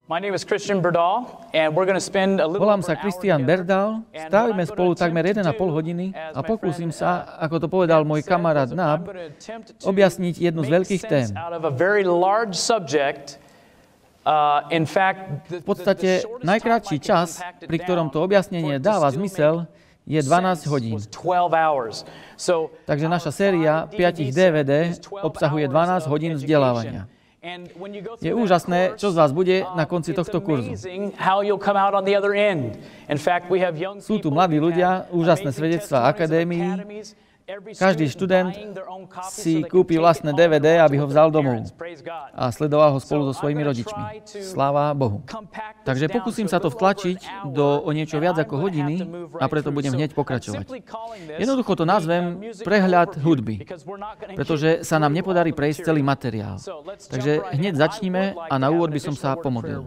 Volám sa Christian Berdahl, strávime spolu takmer 1,5 hodiny a pokúsim sa, ako to povedal môj kamarát Nab, objasniť jednu z veľkých tém. V podstate najkrátší čas, pri ktorom to objasnenie dáva zmysel, je 12 hodín. Takže naša séria 5 DVD obsahuje 12 hodín vzdelávania. Je úžasné, čo z vás bude na konci tohto kurzu. Sú tu mladí ľudia, úžasné svedectvá akadémií. Každý študent si kúpi vlastné DVD, aby ho vzal domov a sledoval ho spolu so svojimi rodičmi. Sláva Bohu. Takže pokúsim sa to vtlačiť do o niečo viac ako hodiny a preto budem hneď pokračovať. Jednoducho to nazvem prehľad hudby, pretože sa nám nepodarí prejsť celý materiál. Takže hneď začnime a na úvod by som sa pomodlil.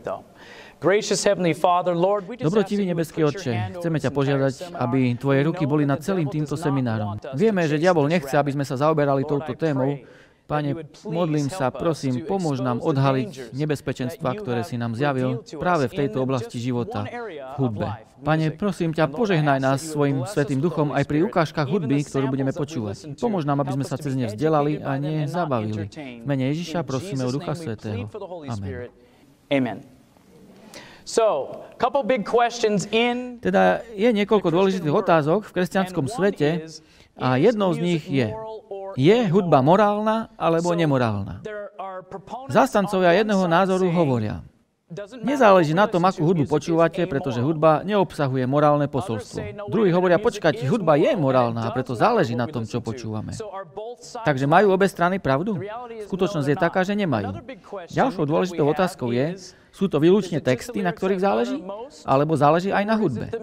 Dobrotivý nebeský Otče, chceme ťa požiadať, aby tvoje ruky boli nad celým týmto seminárom. Vieme, že diabol nechce, aby sme sa zaoberali touto témou. Pane, modlím sa, prosím, pomôž nám odhaliť nebezpečenstva, ktoré si nám zjavil práve v tejto oblasti života, v hudbe. Pane, prosím ťa, požehnaj nás svojim Svätým Duchom aj pri ukážkach hudby, ktorú budeme počúvať. Pomôž nám, aby sme sa cez ne vzdelali a nezabavili. V mene Ježiša prosíme o Ducha Svätého. Amen. Teda je niekoľko dôležitých otázok v kresťanskom svete a jednou z nich je hudba morálna alebo nemorálna? Zástancovia jedného názoru hovoria, nezáleží na tom, akú hudbu počúvate, pretože hudba neobsahuje morálne posolstvo. Druhí hovoria, počkať, hudba je morálna a preto záleží na tom, čo počúvame. Takže majú obe strany pravdu? Skutočnosť je taká, že nemajú. Ďalšou dôležitou otázkou je, sú to výlučne texty, na ktorých záleží? Alebo záleží aj na hudbe?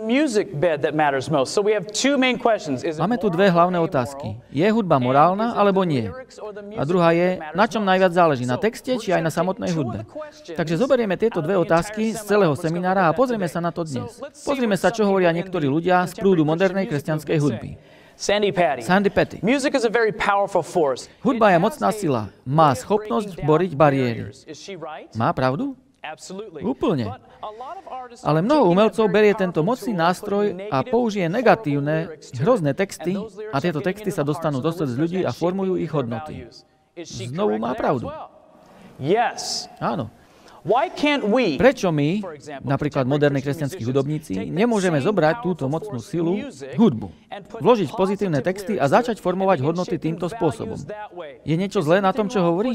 Máme tu dve hlavné otázky. Je hudba morálna, alebo nie? A druhá je, na čom najviac záleží? Na texte, či aj na samotnej hudbe? Takže zoberieme tieto dve otázky z celého seminára a pozrieme sa na to dnes. Pozrieme sa, čo hovoria niektorí ľudia z prúdu modernej kresťanskej hudby. Sandy Patty. Hudba je mocná sila. Má schopnosť boriť bariéry. Má pravdu? Úplne. Ale mnoho umelcov berie tento mocný nástroj a použije negatívne, hrozné texty a tieto texty sa dostanú do srdc ľudí a formujú ich hodnoty. Znovu má pravdu. Áno. Prečo my, napríklad moderní kresťanskí hudobníci, nemôžeme zobrať túto mocnú silu, hudbu, vložiť pozitívne texty a začať formovať hodnoty týmto spôsobom? Je niečo zlé na tom, čo hovorí?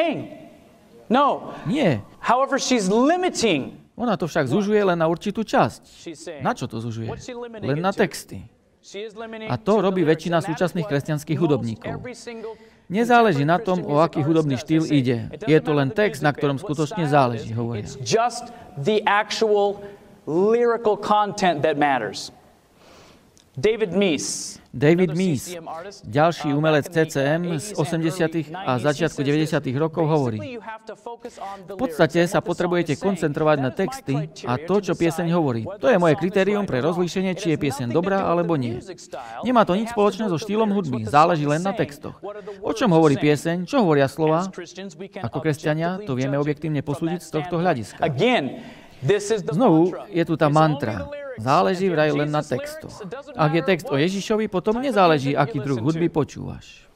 Nie. Ona to však zužuje len na určitú časť. Na čo to zužuje? Len na texty. A to robí väčšina súčasných kresťanských hudobníkov. Nezáleží na tom, o aký hudobný štýl ide. Je to len text, na ktorom skutočne záleží, hovoria. David Meese, ďalší umelec CCM z 80. a začiatku 90. rokov hovorí, v podstate sa potrebujete koncentrovať na texty a to, čo pieseň hovorí. To je moje kritérium pre rozlíšenie, či je pieseň dobrá alebo nie. Nemá to nič spoločné so štýlom hudby, záleží len na textoch. O čom hovorí pieseň, čo hovoria slova? Ako kresťania to vieme objektívne posúdiť z tohto hľadiska. Znovu je tu tá mantra. Záleží vraj len na textoch. Ak je text o Ježišovi, potom nezáleží, aký druh hudby počúvaš.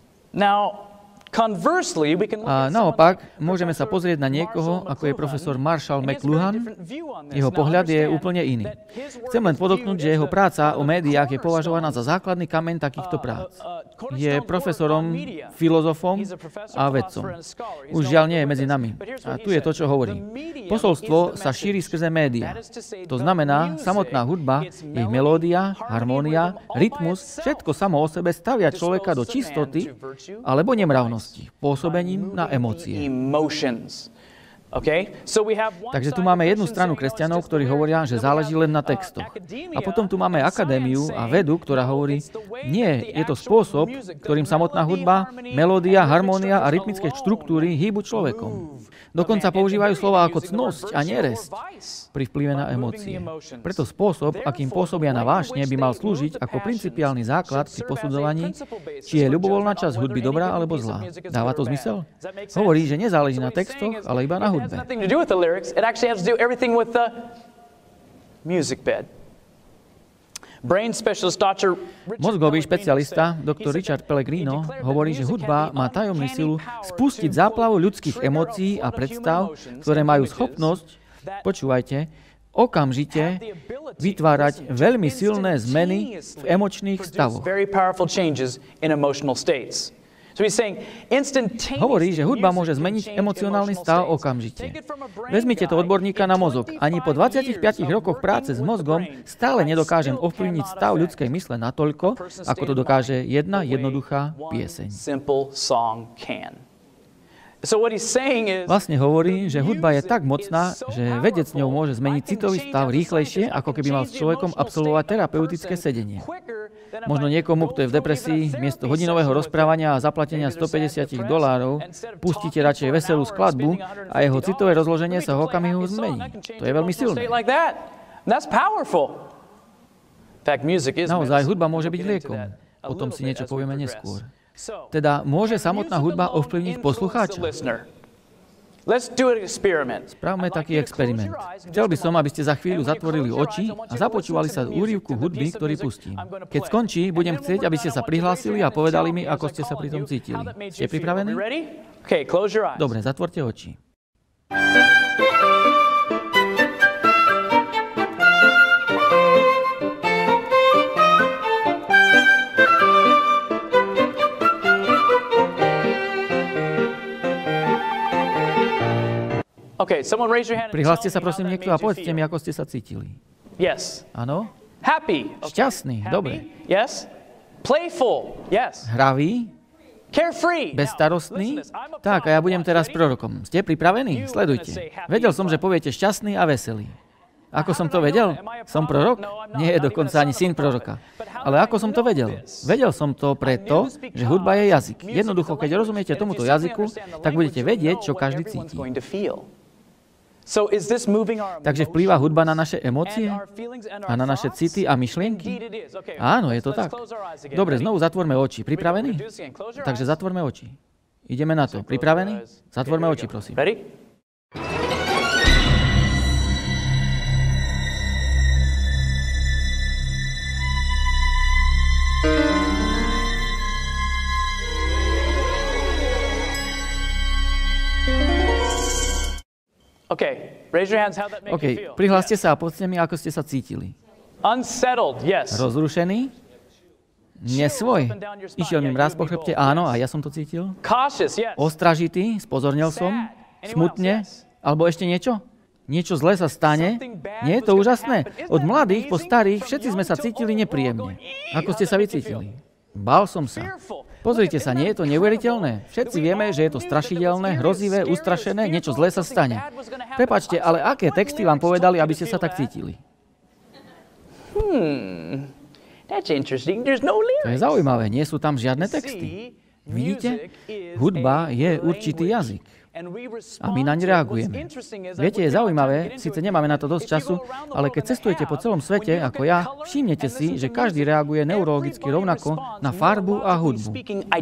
A naopak, môžeme sa pozrieť na niekoho, ako je profesor Marshall McLuhan. Jeho pohľad je úplne iný. Chcem len podotknúť, že jeho práca o médiách je považovaná za základný kameň takýchto prác. Je profesorom, filozofom a vedcom. Už žiaľ nie je medzi nami. A tu je to, čo hovorí. Posolstvo sa šíri skrze médiá. To znamená, samotná hudba, ich melódia, harmónia, rytmus, všetko samo o sebe stavia človeka do čistoty alebo nemravnosti, pôsobením na emócie. Takže tu máme jednu stranu kresťanov, ktorí hovoria, že záleží len na textoch. A potom tu máme akadémiu a vedu, ktorá hovorí, nie, je to spôsob, ktorým samotná hudba, melódia, harmónia a rytmické štruktúry hýbu človekom. Dokonca používajú slova ako cnosť a neresť pri vplyve na emócie. Preto spôsob, akým pôsobia na vášne, by mal slúžiť ako principiálny základ pri posudzovaní, či je ľubovoľná časť hudby dobrá alebo zlá. Dáva to zmysel? Hovorí, že nezáleží na textoch, ale iba na hudbe. hudbe. Mozgový špecialista, doktor Richard Pellegrino, hovorí, že hudba má tajomnú silu spustiť záplavu ľudských emócií a predstav, ktoré majú schopnosť, počúvajte, okamžite vytvárať veľmi silné zmeny v emočných stavoch. Hovorí, že hudba môže zmeniť emocionálny stav okamžite. Vezmite to odborníka na mozog. Ani po 25 rokoch práce s mozgom stále nedokážem ovplyvniť stav ľudskej mysle natoľko, ako to dokáže jedna jednoduchá pieseň. Vlastne hovorí, že hudba je tak mocná, že vedec ňou môže zmeniť citový stav rýchlejšie, ako keby mal s človekom absolvovať terapeutické sedenie. Možno niekomu, kto je v depresii, miesto hodinového rozprávania a zaplatenia $150 pustíte radšej veselú skladbu a jeho citové rozloženie sa v okamihu zmení. To je veľmi silné. Naozaj, hudba môže byť liekom. O tom si niečo povieme neskôr. Teda môže samotná hudba ovplyvniť poslucháča? Spravme taký experiment. Chcel by som, aby ste za chvíľu zatvorili oči a započúvali sa úryvku hudby, ktorý pustím. Keď skončí, budem chcieť, aby ste sa prihlásili a povedali mi, ako ste sa pri tom cítili. Ste pripravení? Dobre, zatvorte oči. Prihláste sa prosím niekto a povedzte mi, ako ste sa cítili. Áno? Šťastný, dobre. Hravý? Bezstarostný? Tak, a ja budem teraz prorokom. Ste pripravení? Sledujte. Vedel som, že poviete šťastný a veselý. Ako som to vedel? Som prorok? Nie je dokonca ani syn proroka. Ale ako som to vedel? Vedel som to preto, že hudba je jazyk. Jednoducho, keď rozumiete tomuto jazyku, tak budete vedieť, čo každý cíti. Takže vplýva hudba na naše emócie a na naše city a myšlienky? Áno, je to tak. Dobre, znovu zatvorme oči. Pripravení? Takže zatvorme oči. Ideme na to. Pripravení? Zatvorme oči, prosím. OK, prihláste sa a povedzte mi, ako ste sa cítili. Rozrušený? Nesvoj? Išiel mi mráz po chrbte? Áno, a ja som to cítil. Ostražitý? Spozornil som? Smutne? Alebo ešte niečo? Niečo zlé sa stane? Nie je to úžasné? Od mladých po starých všetci sme sa cítili nepríjemne. Ako ste sa vycítili? Bál som sa. Pozrite sa, nie je to neuveriteľné? Všetci vieme, že je to strašidelné, hrozivé, ustrašené, niečo zlé sa stane. Prepáčte, ale aké texty vám povedali, aby ste sa tak cítili? To je zaujímavé, nie sú tam žiadne texty. Vidíte? Hudba je určitý jazyk. A my naň reagujeme. Viete, je zaujímavé, síce nemáme na to dosť času, ale keď cestujete po celom svete, ako ja, všimnete si, že každý reaguje neurologicky rovnako na farbu a hudbu.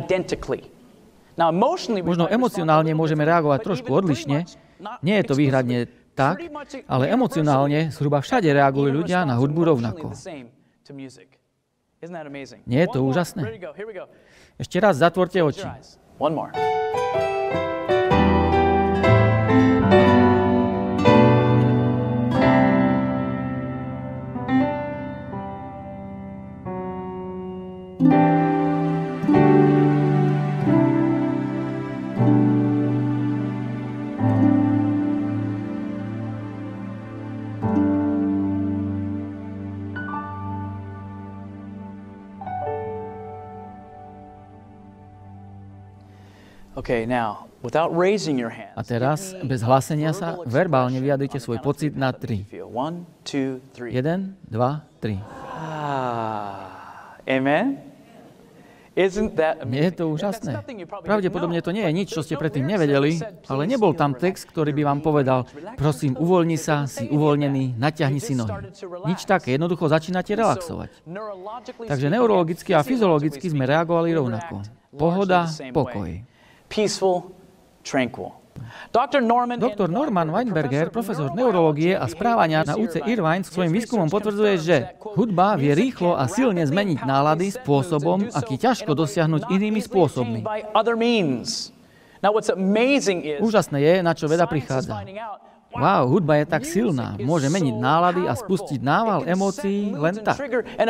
Možno emocionálne môžeme reagovať trošku odlišne, nie je to výhradne tak, ale emocionálne zhruba všade reagujú ľudia na hudbu rovnako. Nie je to úžasné? Ešte raz zatvorte oči. A teraz, bez hlásenia sa, verbálne vyjadrite svoj pocit na 3. 1, 2, 3. Nie je to úžasné? Pravdepodobne to nie je nič, čo ste predtým nevedeli, ale nebol tam text, ktorý by vám povedal, prosím, uvoľni sa, si uvoľnený, natiahni si nohy. Nič také, jednoducho začínate relaxovať. Takže neurologicky a fyziologicky sme reagovali rovnako. Pohoda, pokoj. takto. Doktor Norman Weinberger, profesor neurológie a správania na UC Irvine, svojím výskumom potvrdzuje, že hudba vie rýchlo a silne zmeniť nálady spôsobom, aký ťažko dosiahnuť inými spôsobmi. Úžasné je, na čo veda prichádza. Wow, hudba je tak silná, môže meniť nálady a spustiť nával emócií len tak.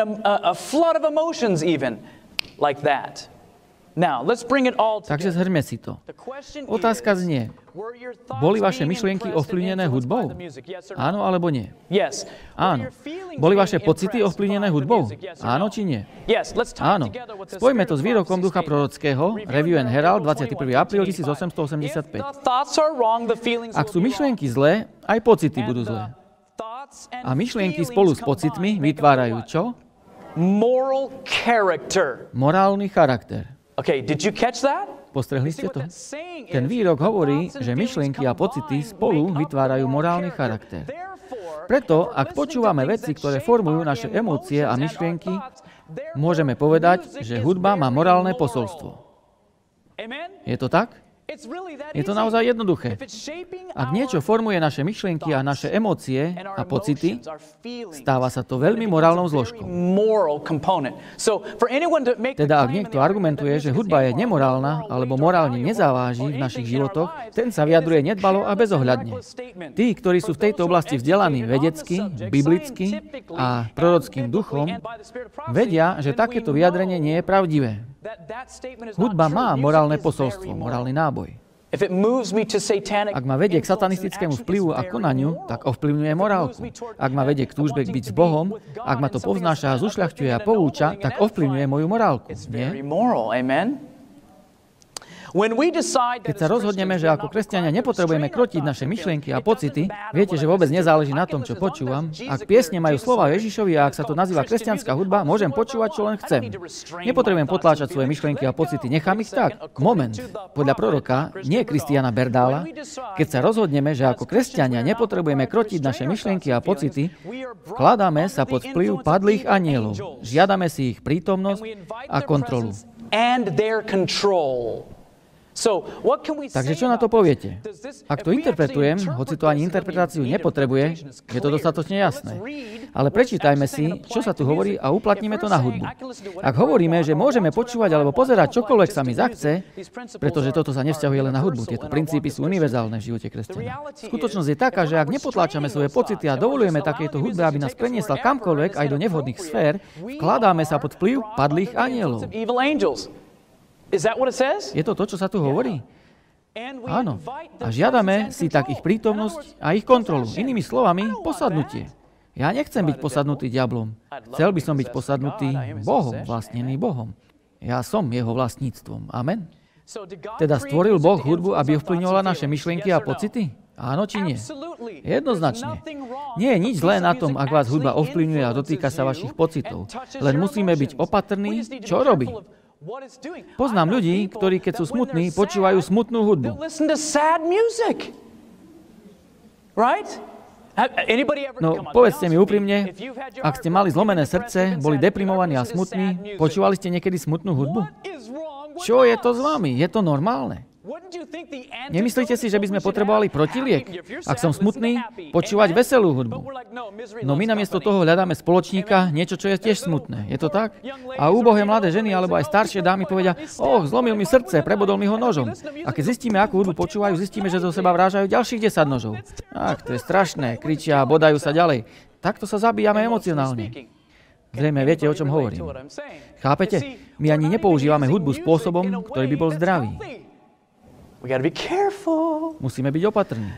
Takže zhrňme si to. Otázka znie, boli vaše myšlienky ovplyvnené hudbou? Áno alebo nie? Áno. Boli vaše pocity ovplyvnené hudbou? Áno či nie? Áno. Spojme to s výrokom ducha prorockého, Review and Herald, 21. apríl 1885. Ak sú myšlienky zlé, aj pocity budú zlé. A myšlienky spolu s pocitmi vytvárajú čo? Morálny charakter. Postrehli ste to? Ten výrok hovorí, že myšlienky a pocity spolu vytvárajú morálny charakter. Preto, ak počúvame veci, ktoré formujú naše emócie a myšlienky, môžeme povedať, že hudba má morálne posolstvo. Je to tak? Je to naozaj jednoduché. Ak niečo formuje naše myšlienky a naše emócie a pocity, stáva sa to veľmi morálnou zložkou. Teda ak niekto argumentuje, že hudba je nemorálna alebo morálne nezáváži v našich životoch, ten sa vyjadruje nedbalo a bezohľadne. Tí, ktorí sú v tejto oblasti vzdelaní vedecky, biblicky a prorockým duchom, vedia, že takéto vyjadrenie nie je pravdivé. Hudba má morálne posolstvo, morálny náboj. Ak ma vedie k satanistickému vplyvu a konaniu, tak ovplyvňuje morálku. Ak ma vedie k túžbe byť s Bohom, ak ma to povznáša a zušľachťuje a pouča, tak ovplyvňuje moju morálku. Nie? Keď sa rozhodneme, že ako kresťania nepotrebujeme krotiť naše myšlienky a pocity, viete, že vôbec nezáleží na tom, čo počúvam. Ak piesne majú slova Ježišovi a ak sa to nazýva kresťanská hudba, môžem počúvať, čo len chcem. Nepotrebujem potláčať svoje myšlienky a pocity, nechám ich tak. Moment. Podľa proroka, nie Kristiana Berdála, keď sa rozhodneme, že ako kresťania nepotrebujeme krotiť naše myšlienky a pocity, vkladáme sa pod vplyv padlých anielov. Žiadame si ich prítomnosť a kontrolu. Takže čo na to poviete? Ak to interpretujem, hoci to ani interpretáciu nepotrebuje, je to dostatočne jasné. Ale prečítajme si, čo sa tu hovorí a uplatníme to na hudbu. Ak hovoríme, že môžeme počúvať alebo pozerať čokoľvek sa mi zachce, pretože toto sa nevzťahuje len na hudbu, tieto princípy sú univerzálne v živote kresťana. Skutočnosť je taká, že ak nepotláčame svoje pocity a dovolujeme takejto hudbe, aby nás preniesla kamkoľvek aj do nevhodných sfér, vkladáme sa pod vplyv padlých anielov. Je to to, čo sa tu hovorí? Áno. A žiadame si tak ich prítomnosť a ich kontrolu. Inými slovami, posadnutie. Ja nechcem byť posadnutý diablom. Chcel by som byť posadnutý Bohom, vlastnený Bohom. Ja som jeho vlastníctvom. Amen. Teda stvoril Boh hudbu, aby ovplyvňovala naše myšlienky a pocity? Áno či nie? Jednoznačne. Nie je nič zlé na tom, ak vás hudba ovplyvňuje a dotýka sa vašich pocitov. Len musíme byť opatrní, čo robí. Poznám ľudí, ktorí, keď sú smutní, počúvajú smutnú hudbu. No, povedzte mi úprimne, ak ste mali zlomené srdce, boli deprimovaní a smutní, počúvali ste niekedy smutnú hudbu? Čo je to s vami? Je to normálne? Nemyslíte si, že by sme potrebovali protiliek? Ak som smutný, počúvať veselú hudbu. No my namiesto toho hľadáme spoločníka, niečo, čo je tiež smutné. Je to tak? A úbohé mladé ženy alebo aj staršie dámy povedia, zlomil mi srdce, prebodol mi ho nožom. A keď zistíme, akú hudbu počúvajú, zistíme, že zo seba vrážajú ďalších 10 nožov. Ach, to je strašné, kričia a bodajú sa ďalej. Takto sa zabíjame emocionálne. Zrejme viete, o čom hovorím. Chápete? My ani nepoužívame hudbu spôsobom, ktorý by bol zdravý. Musíme byť opatrní.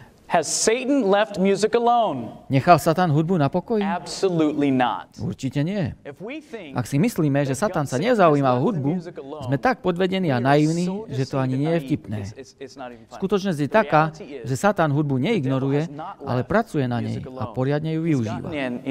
Nechal Satan hudbu na pokoji? Určite nie. Ak si myslíme, že Satan sa nezaujíma o hudbu, sme tak podvedení a naivní, že to ani nie je vtipné. Skutočnosť je taká, že Satan hudbu neignoruje, ale pracuje na nej a poriadne ju využíva.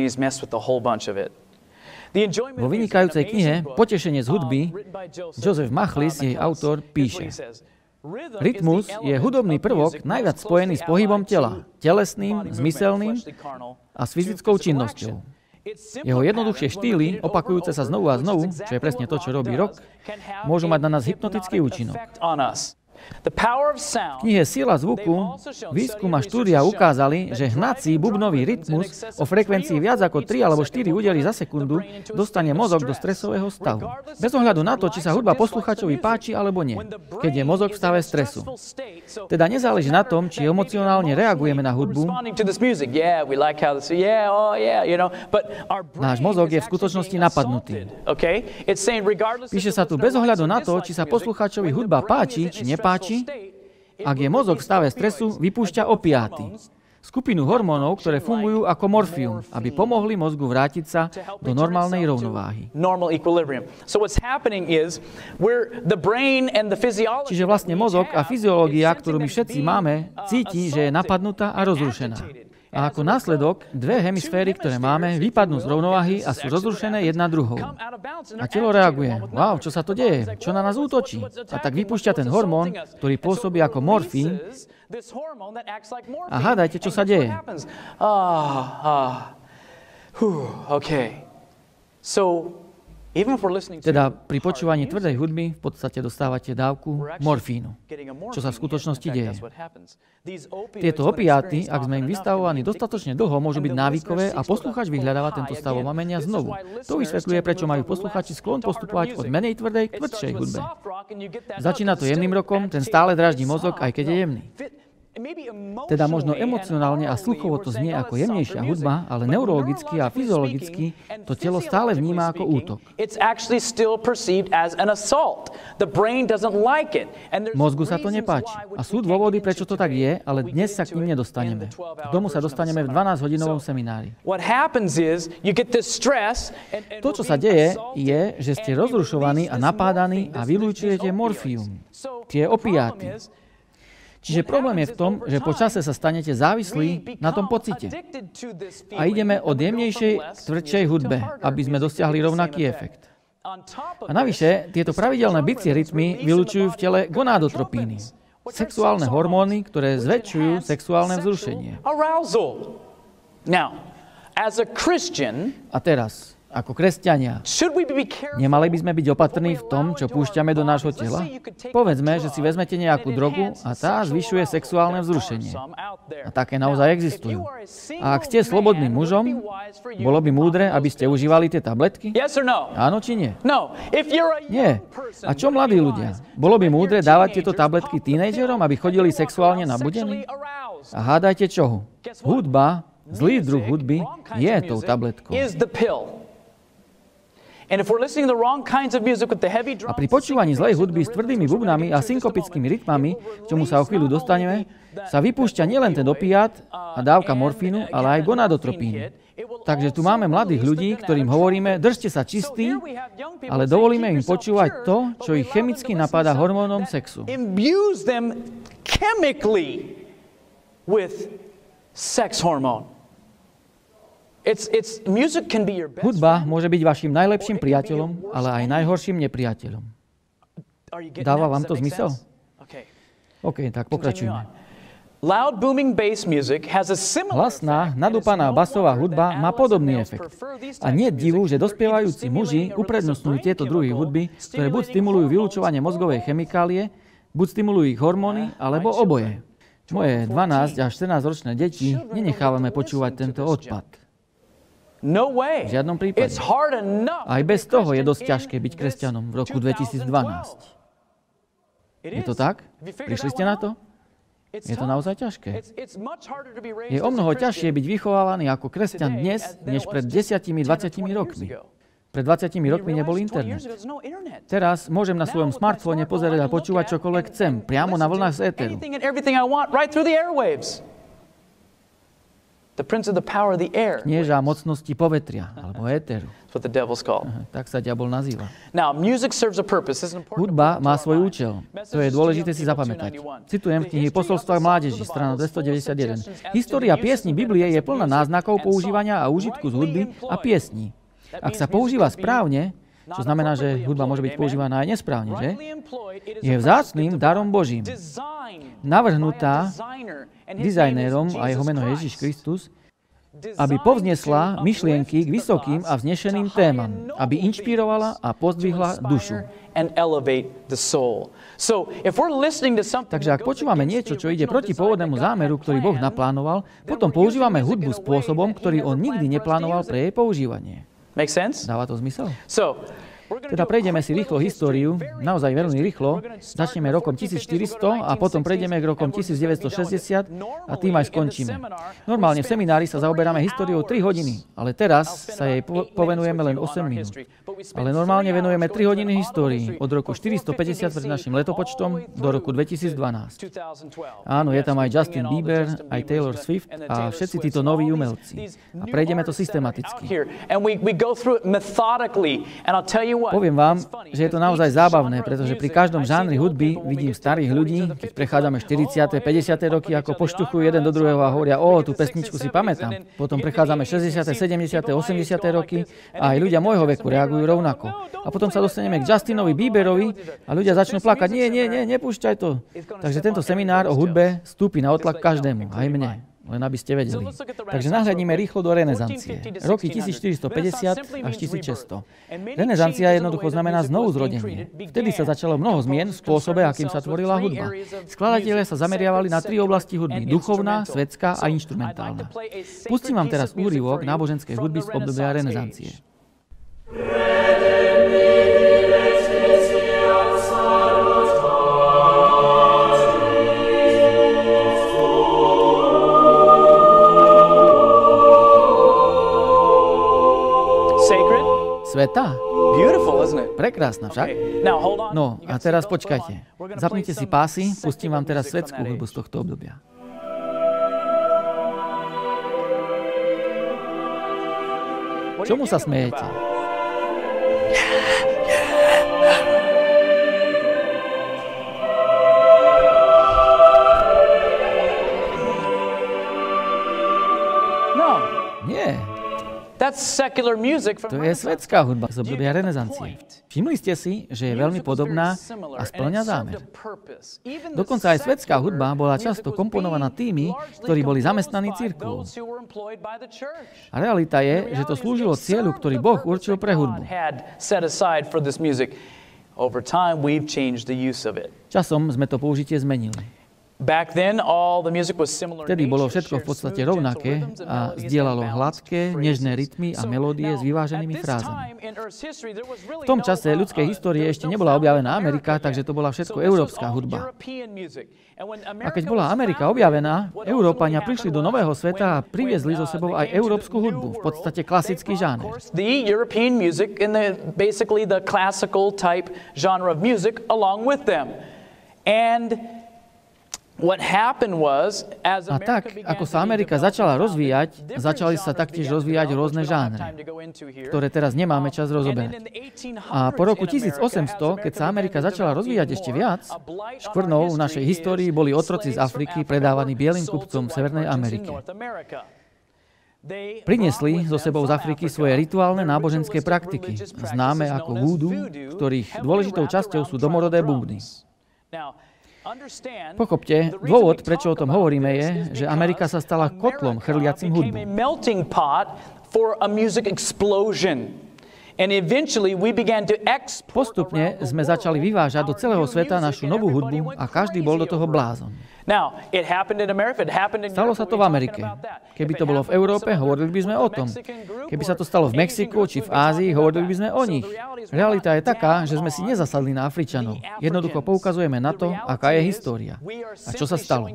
Vo vynikajúcej knihe Potešenie z hudby Joseph Machlis, jej autor, píše: Rytmus je hudobný prvok najviac spojený s pohybom tela, telesným, zmyselným a s fyzickou činnosťou. Jeho jednoduchšie štýly, opakujúce sa znovu a znovu, čo je presne to, čo robí rock, môžu mať na nás hypnotický účinok. V knihe Sila zvuku výskum a štúdia ukázali, že hnací bubnový rytmus o frekvencii viac ako 3 alebo 4 údery za sekundu dostane mozog do stresového stavu. Bez ohľadu na to, či sa hudba poslucháčovi páči alebo nie, keď je mozog v stave stresu. Teda nezáleží na tom, či emocionálne reagujeme na hudbu. Náš mozog je v skutočnosti napadnutý. Píše sa tu bez ohľadu na to, či sa poslucháčovi hudba páči, či nepáči, ak je mozog v stave stresu, vypúšťa opiáty. Skupinu hormónov, ktoré fungujú ako morfium, aby pomohli mozgu vrátiť sa do normálnej rovnováhy. Čiže vlastne mozog a fyziológia, ktorú my všetci máme, cíti, že je napadnutá a rozrušená. A ako následok, dve hemisféry, ktoré máme, vypadnú z rovnováhy a sú rozrušené jedna druhou. A telo reaguje. Wow, čo sa to deje? Čo na nás útočí? A tak vypúšťa ten hormón, ktorý pôsobí ako morfín. A hádajte, čo sa deje. Teda pri počúvaní tvrdej hudby v podstate dostávate dávku morfínu. Čo sa v skutočnosti deje? Tieto opiáty, ak sme im vystavovaní dostatočne dlho, môžu byť návykové a poslucháč vyhľadáva tento stav omamenia znovu. To vysvetľuje, prečo majú poslucháči sklon postupovať od menej tvrdej k tvrdšej hudbe. Začína to jemným rokom, ten stále dráždi mozog, aj keď je jemný. Teda možno emocionálne a sluchovo to znie ako jemnejšia hudba, ale neurologicky a fyziologicky to telo stále vníma ako útok. Mozgu sa to nepáči. A sú dôvody, prečo to tak je, ale dnes sa k nim nedostaneme. K tomu sa dostaneme v 12-hodinovom seminári. To, čo sa deje, je, že ste rozrušovaní a napádaní a vylúčujete morfium, tie opiáty. Čiže problém je v tom, že po čase sa stanete závislí na tom pocite. A ideme od jemnejšej k tvrdšej hudbe, aby sme dosiahli rovnaký efekt. A navyše, tieto pravidelné bicie rytmy vylučujú v tele gonádotropíny, sexuálne hormóny, ktoré zväčšujú sexuálne vzrušenie. A teraz, ako kresťania, nemali by sme byť opatrní v tom, čo púšťame do nášho tela? Povedzme, že si vezmete nejakú drogu a tá zvyšuje sexuálne vzrušenie. A také naozaj existujú. A ak ste slobodným mužom, bolo by múdre, aby ste užívali tie tabletky? Áno či nie? Nie. A čo mladí ľudia? Bolo by múdre dávať tieto tabletky tínedžerom, aby chodili sexuálne nabudení? A hádajte čoho? Hudba, zlý druh hudby, je tou tabletkou. A pri počúvaní zlej hudby s tvrdými bubnami a synkopickými rytmami, k čomu sa o chvíľu dostaneme, sa vypúšťa nielen ten opiát a dávka morfínu, ale aj gonadotropín. Takže tu máme mladých ľudí, ktorým hovoríme, držte sa čistí, ale dovolíme im počúvať to, čo ich chemicky napáda hormónom sexu. Hudba môže byť vašim najlepším priateľom, ale aj najhorším nepriateľom. Dáva vám to zmysel? OK, tak pokračujme. Hlasná, nadúpaná basová hudba má podobný efekt. A nie divu, že dospievajúci muži uprednostňujú tieto druhy hudby, ktoré buď stimulujú vylučovanie mozgovej chemikálie, buď stimulujú ich hormóny, alebo oboje. Moje 12 až 14-ročné deti nenechávame počúvať tento odpad. V žiadnom prípade. Aj bez toho je dosť ťažké byť kresťanom v roku 2012. Je to tak? Prišli ste na to? Je to naozaj ťažké. Je o mnoho ťažšie byť vychovávaný ako kresťan dnes, než pred 10-20 rokmi. Pred 20 rokmi nebol internet. Teraz môžem na svojom smartfóne pozerať a počúvať čokoľvek chcem, priamo na vlnách z éteru. Knieža mocnosti povetria, alebo éteru. Tak sa diabol nazýva. Hudba má svoj účel. To je dôležité si zapamätať. Citujem v knihe Posolstva mládeži, strana 291. História piesní Biblie je plná náznakov používania a úžitku z hudby a piesní. Ak sa používa správne, čo znamená, že hudba môže byť používaná aj nesprávne, že? Je vzácnym darom Božím. Navrhnutá dizajnérom, a jeho meno Ježiš Kristus, aby povznesla myšlienky k vysokým a vznešeným témam, aby inšpirovala a pozdvihla dušu. Takže ak počúvame niečo, čo ide proti pôvodnému zámeru, ktorý Boh naplánoval, potom používame hudbu spôsobom, ktorý on nikdy neplánoval pre jej používanie. Dáva to zmysel? Teda prejdeme si rýchlo históriu, naozaj veľmi rýchlo. Začneme rokom 1400 a potom prejdeme k rokom 1960 a tým aj skončíme. Normálne v seminári sa zaoberáme históriou 3 hodiny, ale teraz sa jej povenujeme len 8 minút. Ale normálne venujeme 3 hodiny histórii od roku 450 pred našim letopočtom do roku 2012. Áno, je tam aj Justin Bieber, aj Taylor Swift a všetci títo noví umelci. A prejdeme to systematicky. Poviem vám, že je to naozaj zábavné, pretože pri každom žánri hudby vidím starých ľudí, keď prechádzame 40., 50. roky, ako poštuchujú jeden do druhého a hovoria, tú pesničku si pamätám. Potom prechádzame 60., 70., 80. roky a aj ľudia môjho veku reagujú rovnako. A potom sa dostaneme k Justinovi Bieberovi a ľudia začnú plakať, nie, nepúšťaj to. Takže tento seminár o hudbe vstúpi na otlak každému, aj mne. Len aby ste vedeli. Takže nahľadnime rýchlo do renesancie. Roky 1450 až 1600. Renesancia jednoducho znamená znovuzrodenie. Vtedy sa začalo mnoho zmien v spôsobe, akým sa tvorila hudba. Skladatelia sa zameriavali na 3 oblasti hudby. Duchovná, svetská a inštrumentálna. Pustím vám teraz úryvok náboženskej hudby z obdobia renesancie. Sveta? Prekrásna však. No a teraz počkajte. Zapnite si pásy, pustím vám teraz svetskú hudbu z tohto obdobia. Čomu sa smejete? Nie. To je svetská hudba z obdobia renesancie. Všimli ste si, že je veľmi podobná a spĺňa zámer. Dokonca aj svetská hudba bola často komponovaná tými, ktorí boli zamestnaní cirkvou. A realita je, že to slúžilo cieľu, ktorý Boh určil pre hudbu. Časom sme to použitie zmenili. Vtedy bolo všetko v podstate rovnaké a zdieľalo hladké, nežné rytmy a melódie s vyváženými frázami. V tom čase ľudskej histórie ešte nebola objavená Amerika, takže to bola všetko európska hudba. A keď bola Amerika objavená, Európania prišli do nového sveta a priviezli so sebou aj európsku hudbu, v podstate klasický žáner. A tak, ako sa Amerika začala rozvíjať, začali sa taktiež rozvíjať rôzne žánre, ktoré teraz nemáme čas rozoberať. A po roku 1800, keď sa Amerika začala rozvíjať ešte viac, škvrnou v našej histórii boli otroci z Afriky predávaní bielym kupcom Severnej Ameriky. Priniesli so sebou z Afriky svoje rituálne náboženské praktiky, známe ako vúdu, ktorých dôležitou časťou sú domorodé bubny. Pochopte, dôvod, prečo o tom hovoríme, je, že Amerika sa stala kotlom chrliacim hudbu. Postupne sme začali vyvážať do celého sveta našu novú hudbu a každý bol do toho blázon. Stalo sa to v Amerike. Keby to bolo v Európe, hovorili by sme o tom. Keby sa to stalo v Mexiku či v Ázii, hovorili by sme o nich. Realita je taká, že sme si nezasadli na Afričanov. Jednoducho poukazujeme na to, aká je história. A čo sa stalo.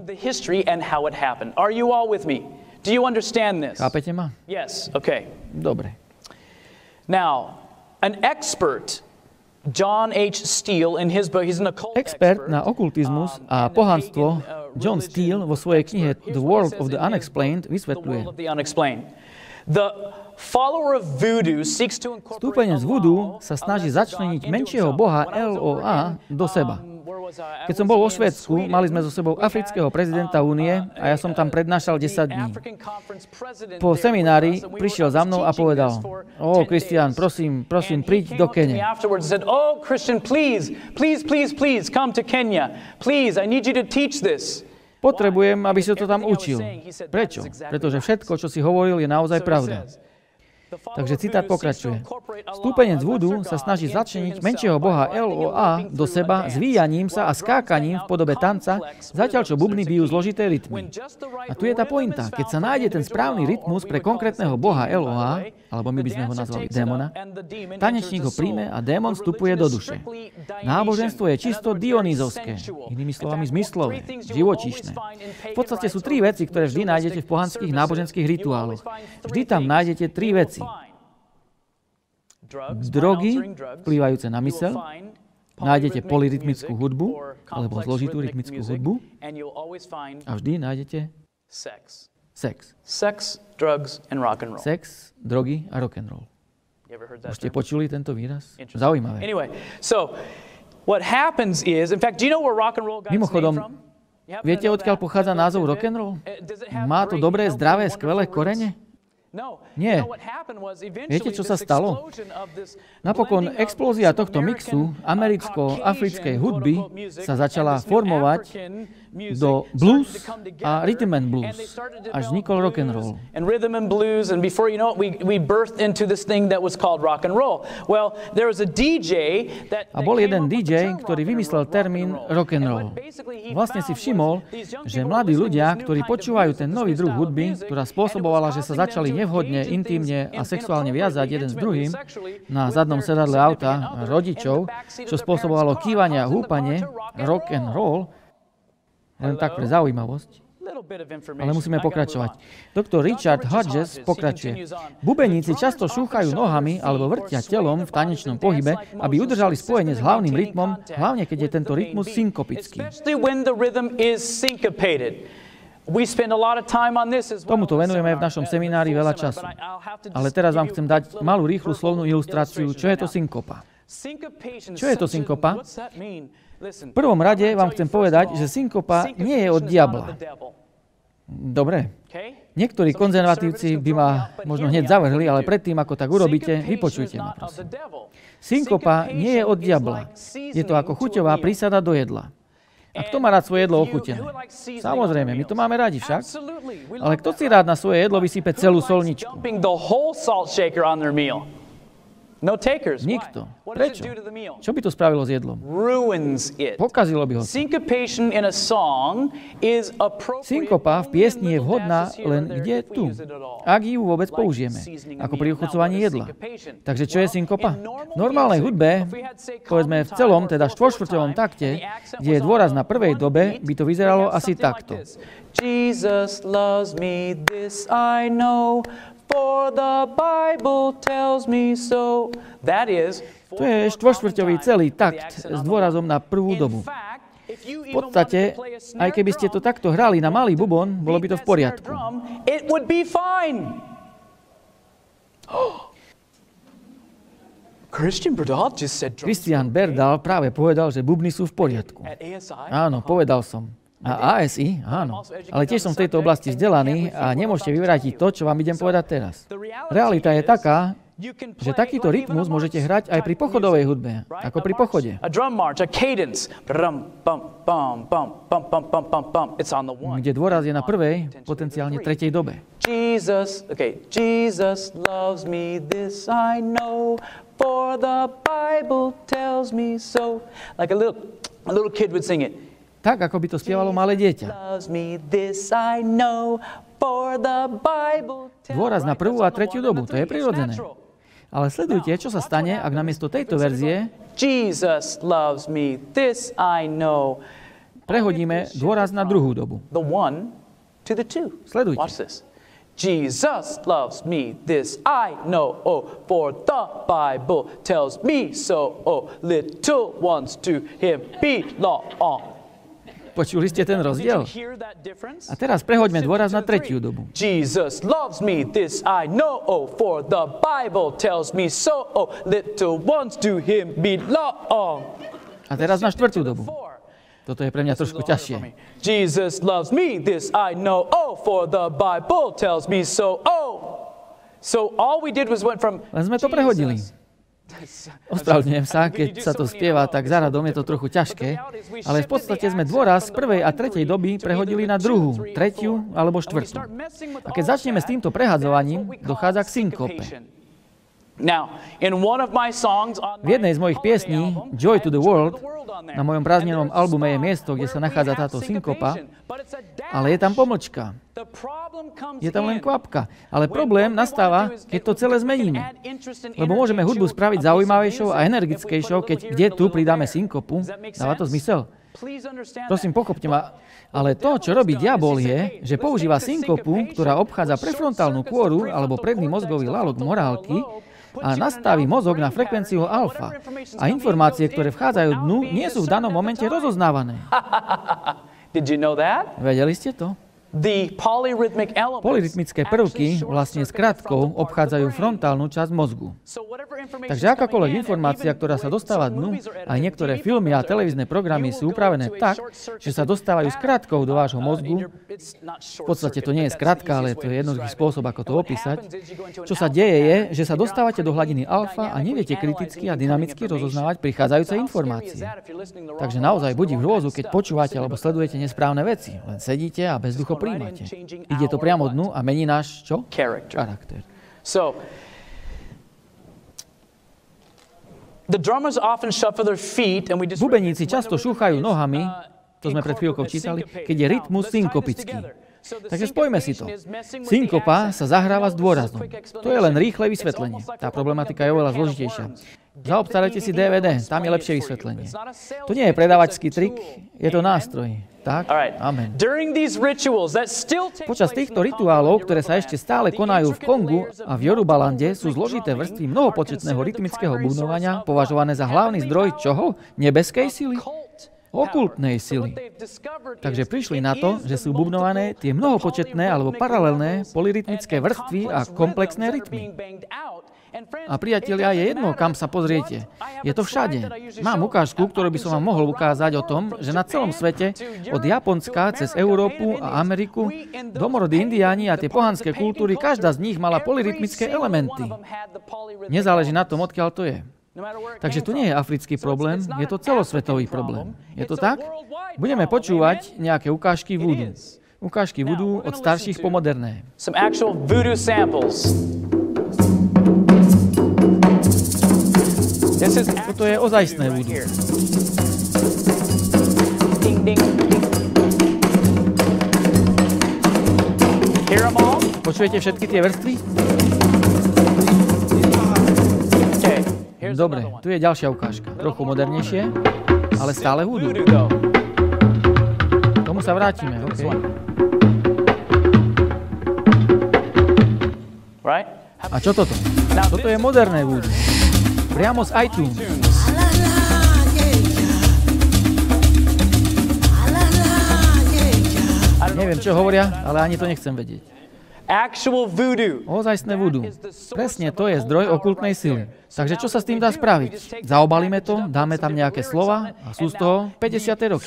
Chápete ma? Dobre. Expert na okultizmus a pohanstvo John Steele vo svojej knihe The World of the Unexplained vysvetľuje. Stúpenec voodoo sa snaží začleniť menšieho boha Eloa do seba. Keď som bol vo Švédsku, mali sme so sebou afrického prezidenta Únie a ja som tam prednášal 10 dní. Po seminári prišiel za mnou a povedal: Kristián, prosím, príď do Kene. Potrebujem, aby si to tam učil. Prečo? Pretože všetko, čo si hovoril, je naozaj pravda. Takže citát pokračuje. Stúpenec vúdu sa snaží začleniť menšieho boha Eloa do seba zvíjaním sa a skákaním v podobe tanca, zatiaľ čo bubny bijú zložité rytmy. A tu je tá pointa. Keď sa nájde ten správny rytmus pre konkrétneho boha Eloa, alebo my by sme ho nazvali démona, tanečník ho príjme a démon vstupuje do duše. Náboženstvo je čisto dionýzovské, inými slovami zmyslové, živočíšne. V podstate sú tri veci, ktoré vždy nájdete v pohanských náboženských rituáloch. Vždy tam nájdete tri veci. Drogy, vplyvajúce na myseľ, nájdete polyrytmickú hudbu, alebo zložitú rytmickú hudbu, a vždy nájdete sex. Sex, drogy a rock'n'roll. Už ste počuli tento výraz? Zaujímavé. Mimochodom, viete, odkiaľ pochádza názov rock'n'roll? Má to dobré, zdravé, skvelé korene? Nie. Viete, čo sa stalo? Napokon explózia tohto mixu americko-africkej hudby sa začala formovať do blues a rhythm and blues. Až vznikol rock and roll. A bol jeden DJ, ktorý vymyslel termín rock and roll. Vlastne si všimol, že mladí ľudia, ktorí počúvajú ten nový druh hudby, ktorá spôsobovala, že sa začali nevhodne, intímne a sexuálne viazať jeden s druhým na zadnom sedadle auta rodičov, čo spôsobovalo kývanie a húpanie, rock and roll, len tak pre zaujímavosť. Ale musíme pokračovať. Doktor Richard Hodges pokračuje. Bubeníci často šúchajú nohami alebo vrtia telom v tanečnom pohybe, aby udržali spojenie s hlavným rytmom, hlavne keď je tento rytmus synkopický. Tomuto venujeme v našom seminári veľa času. Ale teraz vám chcem dať malú rýchlu slovnú ilustráciu, čo je to synkopa. Čo je to synkopa? V prvom rade vám chcem povedať, že synkopa nie je od diabla. Dobre. Niektorí konzervatívci by ma možno hneď zavrhli, ale predtým, ako tak urobíte, vypočujte ma, prosím. Synkopa nie je od diabla. Je to ako chuťová prísada do jedla. A kto má rád svoje jedlo ochutené? Samozrejme, my to máme radi však. Ale kto si rád na svoje jedlo vysype celú solničku? Nikto. Prečo? Čo by to spravilo s jedlom? Pokazilo by ho. Synkopa v piesni je vhodná len kde tu, ak ju vôbec použijeme, ako pri ochutcovaní jedla. Takže čo je synkopa? V normálnej hudbe, povedzme v celom, teda štvorštvrťovom takte, kde je dôraz na prvej dobe, by to vyzeralo asi takto. Jesus loves me, this I know, for the Bible tells me so. That is, to je štvorštvrťový celý takt s dôrazom na prvú dobu. V podstate, aj keby ste to takto hrali na malý bubon, bolo by to v poriadku. Christian Berdal práve povedal, že bubny sú v poriadku. Áno, povedal som. A ASI, áno. Ale tiež som v tejto oblasti vzdelaný a nemôžete vyvrátiť to, čo vám idem povedať teraz. Realita je taká, že takýto rytmus môžete hrať aj pri pochodovej hudbe, ako pri pochode. Kde dôraz je na prvej, potenciálne tretej dobe. Jesus loves me, this I know, for the Bible tells me so. Like a little kid would sing it. Tak, ako by to spievalo malé dieťa. Dôraz na prvú a tretiu dobu, to je prirodzené. Ale sledujte, čo sa stane, ak namiesto tejto verzie prehodíme dôraz na druhú dobu. Sledujte. Jesus loves me, this I know, oh, for the Bible tells me so, oh, little ones to him belong. Počuli ste ten rozdiel? A teraz prehoďme dôraz na tretiu dobu. Jesus loves me, this I know, oh, for the Bible tells me so, oh, little ones to him belong. A teraz na štvrtú dobu. Toto je pre mňa trošku ťažšie. Jesus loves me, this I know, oh, for the Bible tells me so, oh. So all we did was went from... Len sme to prehodili. Ospravedlňujem sa, keď sa to spieva, tak za radom je to trochu ťažké, ale v podstate sme dôraz z prvej a tretej doby prehodili na druhú, tretiu alebo štvrtú. A keď začneme s týmto prehadzovaním, dochádza k synkope. V jednej z mojich piesní, Joy to the World, na mojom prázdnenom albume je miesto, kde sa nachádza táto synkopa, ale je tam pomlčka. Je tam len kvapka. Ale problém nastáva, keď to celé zmeníme. Lebo môžeme hudbu spraviť zaujímavejšou a energickejšou, kde tu pridáme synkopu. Dáva to zmysel? Prosím, pochopte ma. Ale to, čo robí diabol, je, že používa synkopu, ktorá obchádza prefrontálnu kôru alebo predný mozgový lálok morálky a nastaví mozog na frekvenciu alfa. A informácie, ktoré vchádzajú dnu, nie sú v danom momente rozoznávané. Vedeli ste to? Polyrytmické prvky vlastne skratkou obchádzajú frontálnu časť mozgu. Takže akákoľvek informácia, ktorá sa dostáva dnu, aj niektoré filmy a televízne programy sú upravené tak, že sa dostávajú skratkou do vášho mozgu. V podstate to nie je skratka, ale to je jednoduchý spôsob, ako to opísať. Čo sa deje je, že sa dostávate do hladiny alfa a neviete kriticky a dynamicky rozoznávať prichádzajúce informácie. Takže naozaj budí hrôzu, keď počúvate alebo sledujete nesprávne veci. Len sedíte a bezducho príjmate. Ide to priamo dnu a mení náš, čo? Charakter. Bubeníci často šúchajú nohami, to sme pred chvíľkou čítali, keď je rytmus synkopický. Takže spojme si to. Synkopa sa zahráva s dôrazom. To je len rýchle vysvetlenie. Tá problematika je oveľa zložitejšia. Zaobstarajte si DVD, tam je lepšie vysvetlenie. To nie je predávačský trik, je to nástroj. Tak? Amen. Počas týchto rituálov, ktoré sa ešte stále konajú v Kongu a v Yorubalande, sú zložité vrstvy mnohopočetného rytmického bubnovania považované za hlavný zdroj čoho? Nebeskej sily? Okultnej sily. Takže prišli na to, že sú bubnované tie mnohopočetné alebo paralelné polyrytmické vrstvy a komplexné rytmy. A priatelia, je jedno, kam sa pozriete. Je to všade. Mám ukážku, ktorú by som vám mohol ukázať o tom, že na celom svete, od Japonska cez Európu a Ameriku, domorodí indiáni a tie pohanské kultúry, každá z nich mala polyrytmické elementy. Nezáleží na tom, odkiaľ to je. Takže tu nie je africký problém, je to celosvetový problém. Je to tak? Budeme počúvať nejaké ukážky vúdu. Ukážky vúdu od starších po moderné. Toto je ozajstné vúdu. Počujete všetky tie vrstvy? Dobre, tu je ďalšia ukážka. Trochu modernejšie, ale stále vúdu. K tomu sa vrátime, OK? A čo toto? Toto je moderné vúdu. Priamo z iTunes. Neviem, čo hovoria, ale ani to nechcem vedieť. Ozajstné vúdu. Presne to je zdroj okultnej sily. Takže čo sa s tým dá spraviť? Zaobalíme to, dáme tam nejaké slova a sú z toho 50. roky.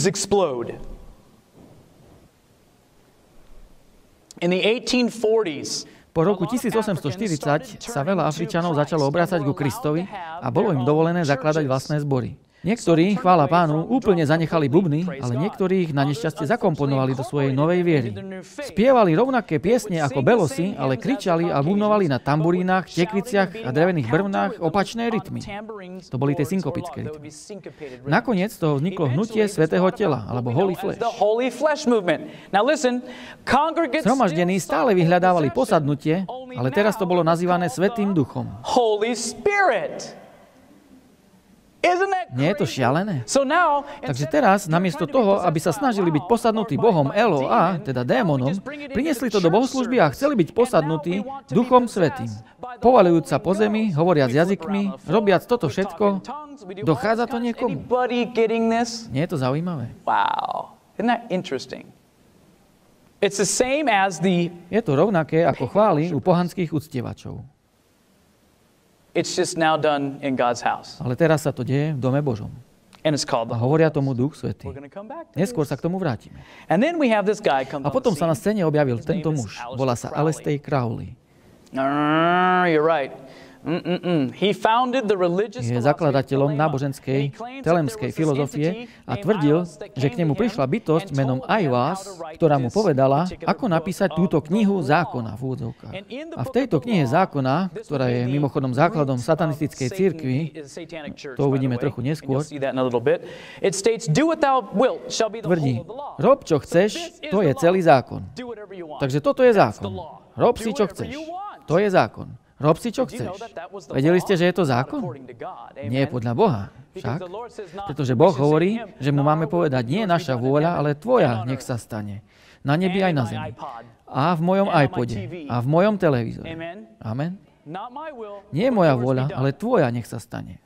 In the 1840s, po roku 1840 sa veľa Afričanov začalo obrácať ku Kristovi a bolo im dovolené zakladať vlastné zbory. Niektorí, chvála Pánu, úplne zanechali bubny, ale niektorí ich na nešťastie zakomponovali do svojej novej viery. Spievali rovnaké piesne ako belosi, ale kričali a bubnovali na tamburínach, tekviciach a drevených brvnách opačné rytmy. To boli tie synkopické rytmy. Nakoniec z toho vzniklo hnutie svätého tela, alebo Holy Flesh. Zhromaždení stále vyhľadávali posadnutie, ale teraz to bolo nazývané Svätým duchom. Holy Spirit. Nie je to šialené? Takže teraz, namiesto toho, aby sa snažili byť posadnutí Bohom Eloa, teda démonom, priniesli to do bohoslúžby a chceli byť posadnutí Duchom Svätým. Povaľujúc sa po zemi, hovoriac jazykmi, robiac toto všetko, dochádza to niekomu. Nie je to zaujímavé? Je to rovnaké ako chvály u pohanských uctievačov. It's just now done in God's house. Ale teraz sa to deje v dome Božom. And it's called a hovoria tomu Duch Svätý. Neskôr sa k tomu vrátime. A potom sa na scéne objavil tento muž. Volá sa Aleister Crowley. You're right. Je zakladateľom náboženskej telemskej filozofie a tvrdil, že k nemu prišla bytosť menom Aiwass, ktorá mu povedala, ako napísať túto knihu zákona v úvodzovkách. A v tejto knihe zákona, ktorá je mimochodom základom satanistickej cirkvi, to uvidíme trochu neskôr, tvrdí, rob čo chceš, to je celý zákon. Takže toto je zákon. Rob si čo chceš. To je zákon. Rob si, čo chceš. Vedeli ste, že je to zákon? Nie podľa Boha, však? Pretože Boh hovorí, že mu máme povedať, nie naša vôľa, ale tvoja nech sa stane. Na nebi aj na zemi. A v mojom iPode. A v mojom televízore. Amen? Nie moja vôľa, ale tvoja nech sa stane.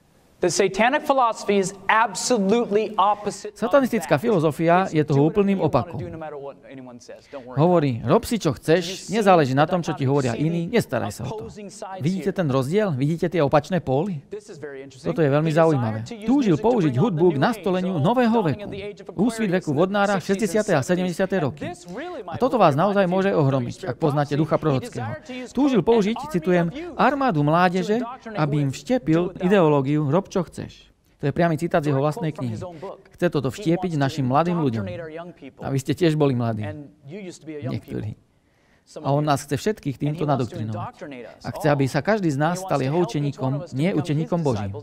Satanistická filozofia je toho úplným opakom. Hovorí, rob si, čo chceš, nezáleží na tom, čo ti hovoria iní, nestaraj sa o to. Vidíte ten rozdiel? Vidíte tie opačné póly? Toto je veľmi zaujímavé. Túžil použiť hudbu k nastoleniu nového veku. Úsvit veku vodnára 60. a 70. roky. A toto vás naozaj môže ohromiť, ak poznáte ducha prorockého. Túžil použiť, citujem, armádu mládeže, aby im vštepil ideológiu rob, čo chceš. To je priamy citát z jeho vlastnej knihy. Chce toto vštiepiť našim mladým ľuďom. A vy ste tiež boli mladí. Niektorí. A on nás chce všetkých týmto nadoktrinovať. A chce, aby sa každý z nás stal jeho učeníkom, nie učeníkom Božím.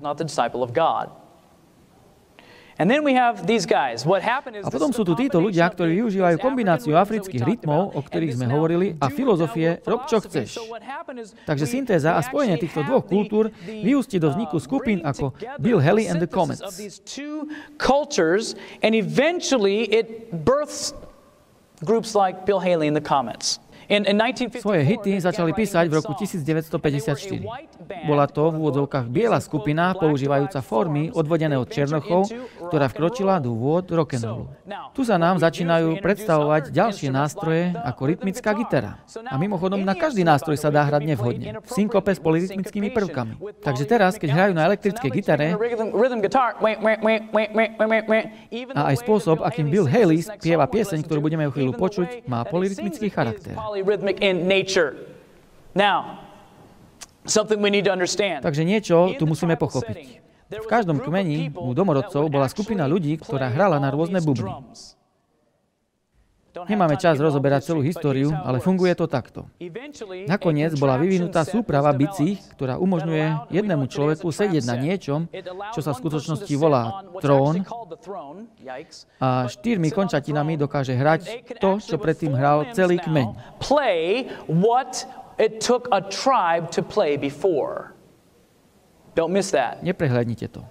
A potom sú tu títo ľudia, ktorí využívajú kombináciu afrických rytmov, o ktorých sme hovorili, a filozofie rob čo chceš. Takže syntéza a spojenie týchto dvoch kultúr vyústi do vzniku skupín ako Bill Haley and the Comets. Svoje hity začali písať v roku 1954. Bola to v úvodzovkách biela skupina, používajúca formy odvodené od černochov, ktorá vkročila do vôd rock'n'rollu. Tu sa nám začínajú predstavovať ďalšie nástroje ako rytmická gitara. A mimochodom, na každý nástroj sa dá hrať nevhodne, v synkope s polyrytmickými prvkami. Takže teraz, keď hrajú na elektrickej gitare, a aj spôsob, akým Bill Haley spieva pieseň, ktorú budeme o chvíľu počuť, má polyrytmický charakter. Takže niečo tu musíme pochopiť. V každom kmeni u domorodcov bola skupina ľudí, ktorá hrala na rôzne bubny. Nemáme čas rozoberať celú históriu, ale funguje to takto. Nakoniec bola vyvinutá súprava bicích, ktorá umožňuje jednému človeku sedieť na niečom, čo sa v skutočnosti volá trón, a 4 končatinami dokáže hrať to, čo predtým hral celý kmeň. Neprehľadnite to.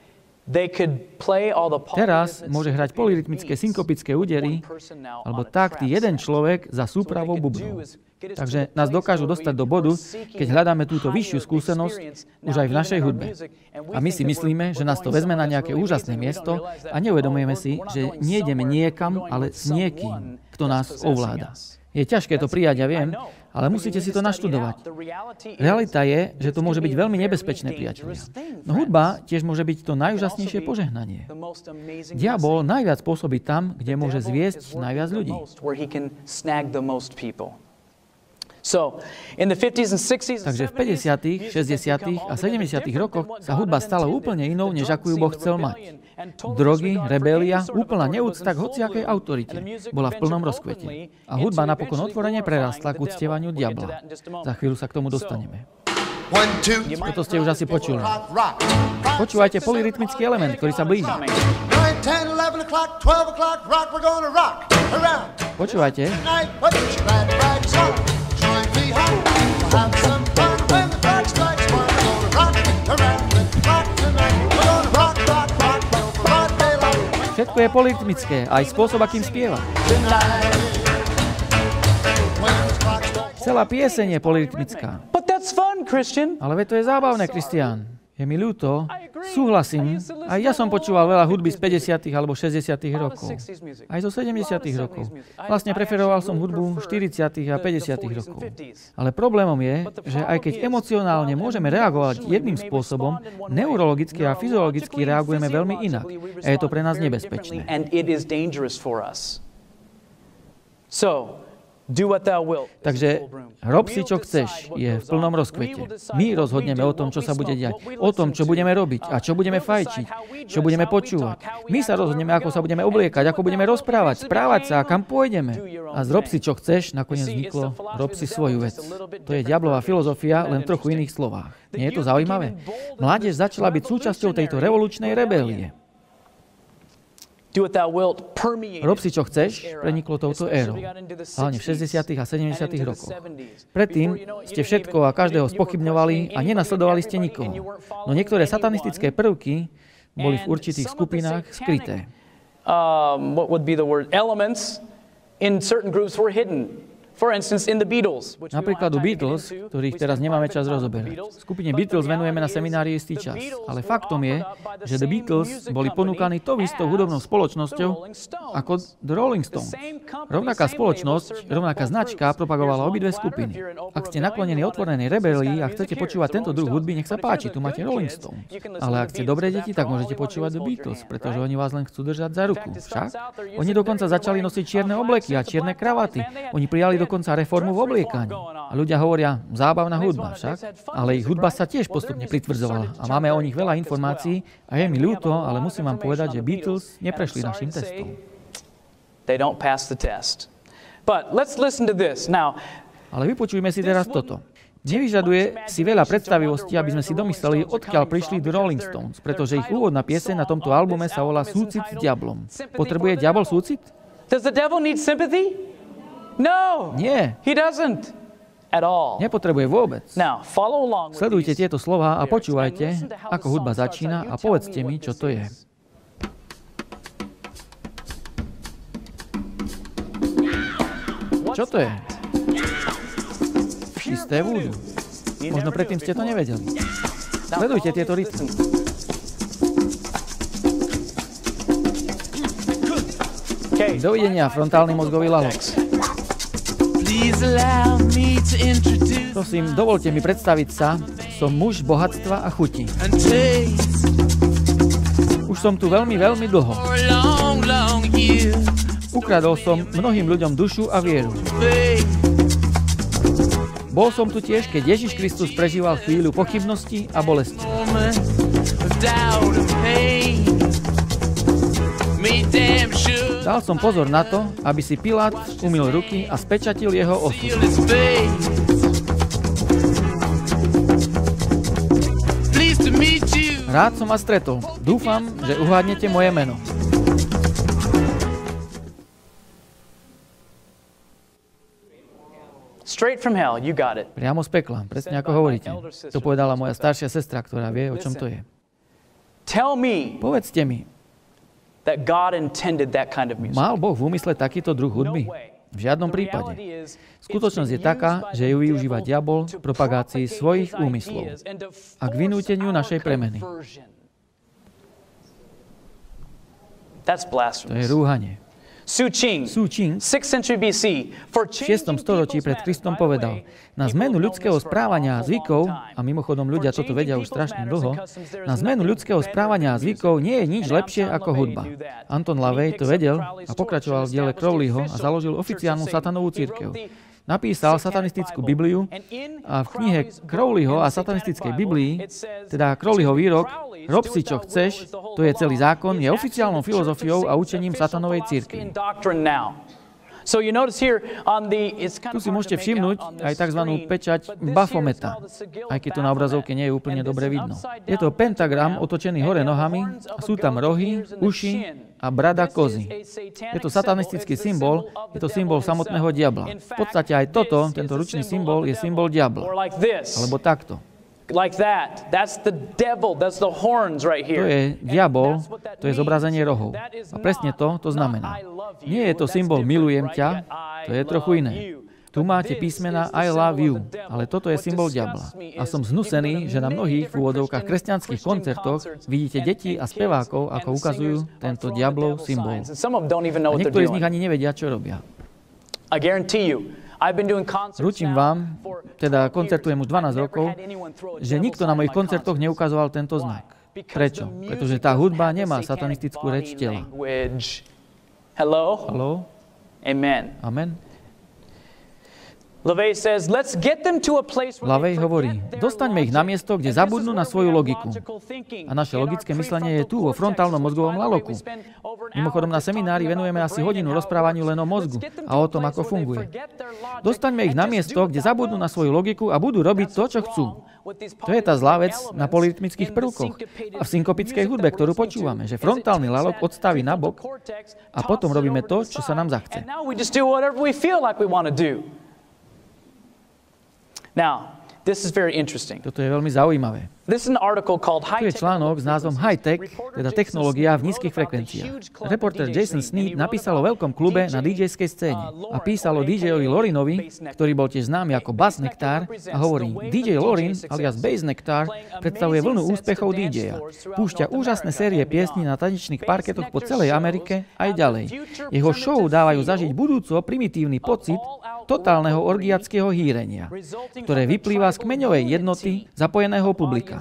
Teraz môže hrať polyrytmické synkopické údery alebo takty jeden človek za súpravou bubnov. Takže nás dokážu dostať do bodu, keď hľadáme túto vyššiu skúsenosť už aj v našej hudbe. A my si myslíme, že nás to vezme na nejaké úžasné miesto a neuvedomujeme si, že nejdeme niekam, ale s niekým, kto nás ovláda. Je ťažké to prijať, ja viem, ale musíte si to naštudovať. Realita je, že to môže byť veľmi nebezpečné, priatelia. No hudba tiež môže byť to najúžasnejšie požehnanie. Diabol najviac pôsobí tam, kde môže zviesť najviac ľudí. Takže v 50., 60. a 70. rokoch sa hudba stala úplne inou, než akú ju Boh chcel mať. Drogy, rebélia, úplná neúcta k hociakej autorite bola v plnom rozkvete. A hudba napokon otvorene prerastla k uctievaniu diabla. Za chvíľu sa k tomu dostaneme. Toto ste už asi počuli. Počúvajte polyrytmický element, ktorý sa blíži. Počúvajte. Všetko je polyrytmické, aj spôsob, akým spieva. Celá pieseň je polyrytmická. Ale veď to je zábavné, Kristián. Je mi ľúto, súhlasím, aj ja som počúval veľa hudby z 50. alebo 60. rokov. Aj zo 70. rokov. Vlastne preferoval som hudbu 40. a 50. rokov. Ale problémom je, že aj keď emocionálne môžeme reagovať jedným spôsobom, neurologicky a fyziologicky reagujeme veľmi inak. A je to pre nás nebezpečné. Do what thou wilt. Takže rob si, čo chceš, je v plnom rozkvete. My rozhodneme o tom, čo sa bude diať, o tom, čo budeme robiť a čo budeme fajčiť, čo budeme počúvať. My sa rozhodneme, ako sa budeme obliekať, ako budeme rozprávať, správať sa a kam pôjdeme. A zrob si, čo chceš, nakoniec vzniklo, rob si svoju vec. To je diablová filozofia, len v trochu iných slovách. Nie je to zaujímavé? Mládež začala byť súčasťou tejto revolučnej rebélie. Rob si, čo chceš, preniklo touto érou, hlavne v 60. a 70. rokoch. Predtým ste všetko a každého spochybňovali a nenasledovali ste nikoho. No niektoré satanistické prvky boli v určitých skupinách skryté. Napríklad u Beatles, ktorých teraz nemáme čas rozoberať. Skupine Beatles venujeme na seminári istý čas. Ale faktom je, že The Beatles boli ponúkaní tou istou hudobnou spoločnosťou ako The Rolling Stones. Rovnaká spoločnosť, rovnaká značka propagovala obidve skupiny. Ak ste naklonení otvorenej rebelii a chcete počúvať tento druh hudby, nech sa páči, tu máte Rolling Stones. Ale ak ste dobré deti, tak môžete počúvať The Beatles, pretože oni vás len chcú držať za ruku. Však? Oni dokonca začali nosiť čierne obleky a čierne kravaty. Oni prijali dokonca reformu v obliekaní. A ľudia hovoria, zábavná hudba však, ale ich hudba sa tiež postupne pritvrdzovala. A máme o nich veľa informácií a je mi ľúto, ale musím vám povedať, že Beatles neprešli našim testom. Ale vypočujme si teraz toto. Nevyžaduje si veľa predstavivosti, aby sme si domysleli, odkiaľ prišli The Rolling Stones, pretože ich úvodná pieseň na tomto albume sa volá Súcit s diablom. Potrebuje diabol súcit? Does the devil need sympathy? No. Nie. He doesn't at all. Nepotrebuje vôbec. Now, follow along with Sledujte tieto slová a počúvajte, ako hudba začína a povedzte mi, čo to je. Čo to je? Čisté vúdu. Možno predtým ste to nevedeli. Sledujte tieto rytmy. Dovidenia, frontálny mozgový lalok. Prosím, dovolte mi predstaviť sa. Som muž bohatstva a chuti. Už som tu veľmi, veľmi dlho. Ukradol som mnohým ľuďom dušu a vieru. Bol som tu tiež, keď Ježiš Kristus prežíval chvíľu pochybnosti a bolesti. Dal som pozor na to, aby si Pilát umyl ruky a spečatil jeho osud. Rád som vás stretol. Dúfam, že uhádnete moje meno. Straight from hell, you got it. Priamo z pekla, presne ako hovoríte. To povedala moja staršia sestra, ktorá vie, o čom to je. Tell me. Povedzte mi. That God intended that kind of music. Mal Boh v úmysle takýto druh hudby? V žiadnom prípade. Skutočnosť je taká, že ju využíva diabol v propagácii svojich úmyslov a k vynúteniu našej premeny. To je rúhanie. Su Ching, 6th century BC, v 6. storočí pred Kristom povedal, na zmenu ľudského správania a zvykov, a mimochodom ľudia toto vedia už strašne dlho, na zmenu ľudského správania a zvykov nie je nič lepšie ako hudba. Anton LaVey to vedel a pokračoval v diele Crowleyho a založil oficiálnu satanovú cirkev. Napísal satanistickú Bibliu a v knihe Crowleyho a satanistickej Biblii, teda Crowleyho výrok, rob si, čo chceš, to je celý zákon, je oficiálnou filozofiou a učením satanovej cirkvi. Tu si môžete všimnúť aj tzv. Pečať Baphometa, aj keď to na obrazovke nie je úplne dobre vidno. Je to pentagram otočený hore nohami, sú tam rohy, uši a brada kozy. Je to satanistický symbol, je to symbol samotného diabla. V podstate aj toto, tento ručný symbol, je symbol diabla. Alebo takto. Like that. That's the devil. That's the horns right To here. je diabol, to je zobrazenie rohov. A presne to znamená. Nie je to symbol milujem ťa, to je trochu iné. Tu máte písmena I love you, ale toto je symbol diabla. A som zhnusený, že na mnohých v úvodovkách kresťanských koncertoch vidíte deti a spevákov, ako ukazujú tento diablov symbol. A niektorí z nich ani nevedia, čo robia. Ručím vám, teda koncertujem už 12 rokov, že nikto na mojich koncertoch neukazoval tento znak. Prečo? Pretože tá hudba nemá satanistickú reč tela. Hello? Hello? Amen. Amen. LaVey says, let's get them to a place where LaVey hovorí, dostaňme ich na miesto, kde zabudnú na svoju logiku. A naše logické myslenie je tu, vo frontálnom mozgovom laloku. Mimochodom, na seminári venujeme asi hodinu rozprávaniu len o mozgu a o tom, ako funguje. Dostaňme ich na miesto, kde zabudnú na svoju logiku a budú robiť to, čo chcú. To je tá zlá vec na polyrytmických prvkoch a v synkopickej hudbe, ktorú počúvame, že frontálny lalok odstaví nabok a potom robíme to, čo sa nám zachce. Now, this is very interesting. Toto je veľmi zaujímavé. This is an article called Tu je článok s názvom High Tech, teda technológia v nízkych frekvenciách. Reportér Jason Sneed napísal o veľkom klube na DJ-skej scéne a písal o DJ-ovi Lorinovi, ktorý bol tiež známy ako Bass Nectar, a hovorí, DJ Lorin alias Bass Nectar predstavuje vlnu úspechov DJ-a. Púšťa úžasné série piesní na tanečných parketoch po celej Amerike aj ďalej. Jeho show dávajú zažiť budúco primitívny pocit totálneho orgiackého hýrenia, ktoré vyplýva z kmeňovej jednoty zapojeného publika.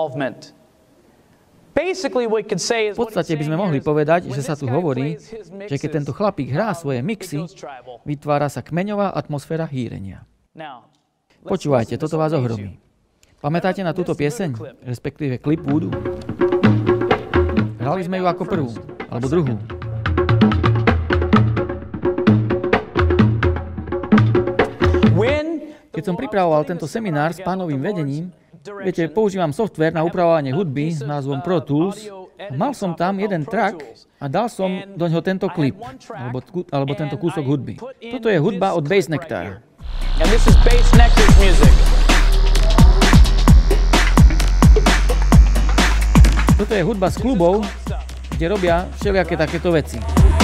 V podstate by sme mohli povedať, že sa tu hovorí, že keď tento chlapík hrá svoje mixy, vytvára sa kmeňová atmosféra hýrenia. Počúvajte, toto vás ohromí. Pamätáte na túto pieseň, respektíve klip Voodoo? Hrali sme ju ako prvú, alebo druhú. Keď som pripravoval tento seminár s pánovým vedením, viete, používam softvér na upravovanie hudby s názvom Pro Tools. Mal som tam jeden track a dal som do ňoho tento klip, alebo tento kúsok hudby. Toto je hudba od Bass Nectar. Toto je hudba z klubov, kde robia všelijaké takéto veci.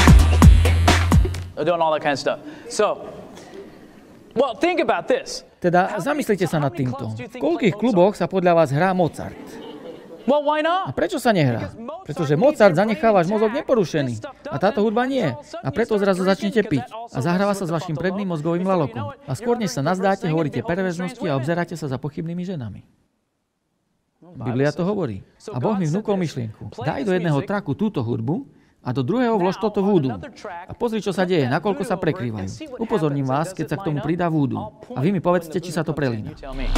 Well, think about this. Teda zamyslite sa nad týmto. V koľkých kluboch sa podľa vás hrá Mozart? Well, why not? A prečo sa nehrá? Pretože Mozart zanechá váš mozog neporušený. A táto hudba nie. A preto zrazu začnete piť. A zahráva sa s vašim predným mozgovým lalokom. A skôr než sa nazdáte, hovoríte perverznosti a obzeráte sa za pochybnými ženami. Biblia to hovorí. A Boh mi vnúkol myšlienku. Daj do jedného traku túto hudbu a do druhého vlož toto voodoo. A pozri, čo sa deje, nakoľko sa prekrývajú. Upozorním vás, keď sa k tomu pridá voodoo. A vy mi povedzte, či sa to prelína.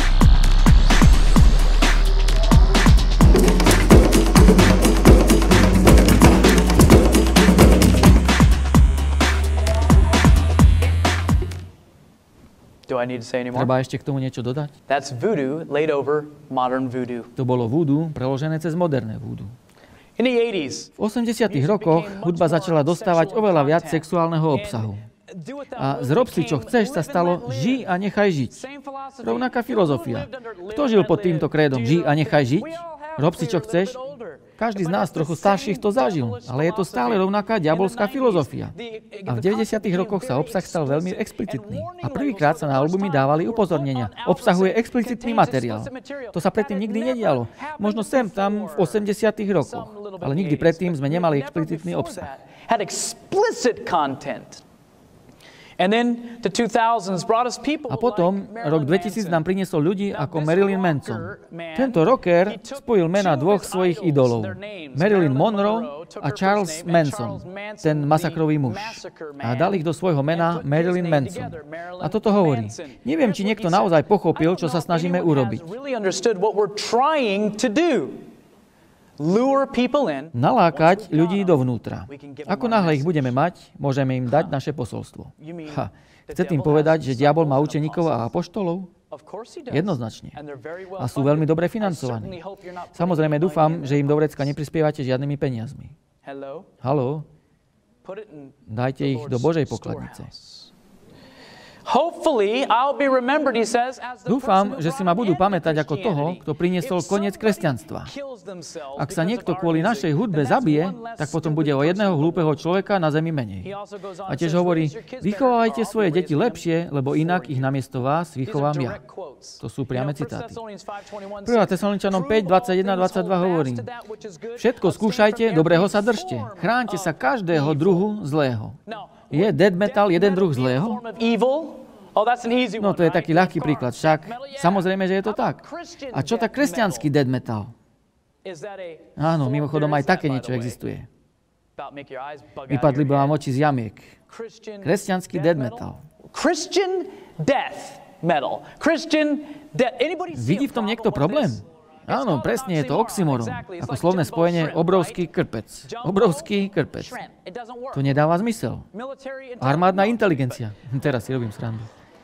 Do I need to say any more? Treba ešte k tomu niečo dodať? That's voodoo laid over modern voodoo. To bolo voodoo preložené cez moderné voodoo. In the 80s, V 80. rokoch hudba začala dostávať oveľa viac sexuálneho obsahu. A z rob si, čo chceš, sa stalo žij a nechaj žiť. Rovnaká filozofia. Kto žil pod týmto krédom žij a nechaj žiť? Rob si, čo chceš? Každý z nás trochu starších to zažil, ale je to stále rovnaká diabolská filozofia. A v 90. rokoch sa obsah stal veľmi explicitný. A prvýkrát sa na albumy dávali upozornenia. Obsahuje explicitný materiál. To sa predtým nikdy nedialo. Možno sem tam v 80. rokoch. Ale nikdy predtým sme nemali explicitný obsah. A potom, rok 2000 nám priniesol ľudí ako Marilyn Manson. Tento rocker spojil mená dvoch svojich idolov. Marilyn Monroe a Charles Manson, ten masakrový muž. A dal ich do svojho mena Marilyn Manson. A toto hovorí. Neviem, či niekto naozaj pochopil, čo sa snažíme urobiť. Nalákať ľudí dovnútra. Ako náhle ich budeme mať, môžeme im dať naše posolstvo. Chce tým povedať, že diabol má učeníkov a apoštolov? Jednoznačne. A sú veľmi dobre financovaní. Samozrejme dúfam, že im do vrecka neprispievate žiadnymi peniazmi. Haló? Dajte ich do Božej pokladnice. Dúfam, že si ma budú pamätať ako toho, kto priniesol koniec kresťanstva. Ak sa niekto kvôli našej hudbe zabije, tak potom bude o jedného hlúpeho človeka na zemi menej. A tiež hovorí, vychovávajte svoje deti lepšie, lebo inak ich namiesto vás vychovám ja. To sú priame citáty. 1. Tesaloničanom 5, 21, 22 hovorí, všetko skúšajte, dobrého sa držte. Chránte sa každého druhu zlého. Je death metal jeden druh zlého? No to je taký ľahký príklad, však samozrejme, že je to tak. A čo tak kresťanský death metal? Áno, mimochodom aj také niečo existuje. Vypadli by vám oči z jamiek. Kresťanský death metal. Christian death metal. Christian death. Anybody see Vidí v tom niekto problém? Áno, presne je to oxymoron. Ako slovné spojenie obrovský krpec. Obrovský krpec. To nedáva zmysel. Armádna inteligencia. Teraz si robím srandu.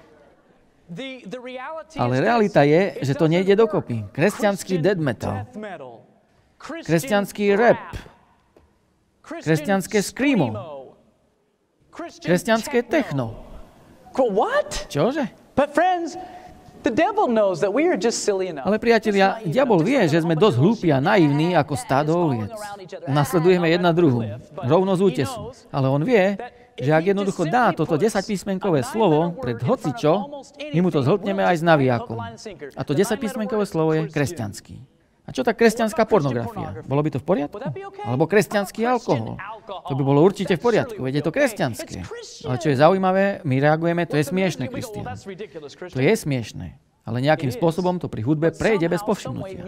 Ale realita je, že to nejde dokopy. Kresťanský death metal. Kresťanský rap. Kresťanské screamo. Kresťanské techno. Čože? Ale priatelia, diabol vie, že sme dosť hlúpi a naivní ako stádo oviec. Nasledujeme jedna druhú, rovno z útesu. Ale on vie, že ak jednoducho dá toto 10-písmenkové slovo pred hocičo, my mu to zhltneme aj s navijákom. A to 10-písmenkové slovo je kresťanský. A čo tá kresťanská pornografia? Bolo by to v poriadku? Alebo kresťanský alkohol? To by bolo určite v poriadku, veď je to kresťanské. Ale čo je zaujímavé, my reagujeme, to je smiešné, Kristián. To je smiešné, ale nejakým spôsobom to pri hudbe prejde bez povšimnutia.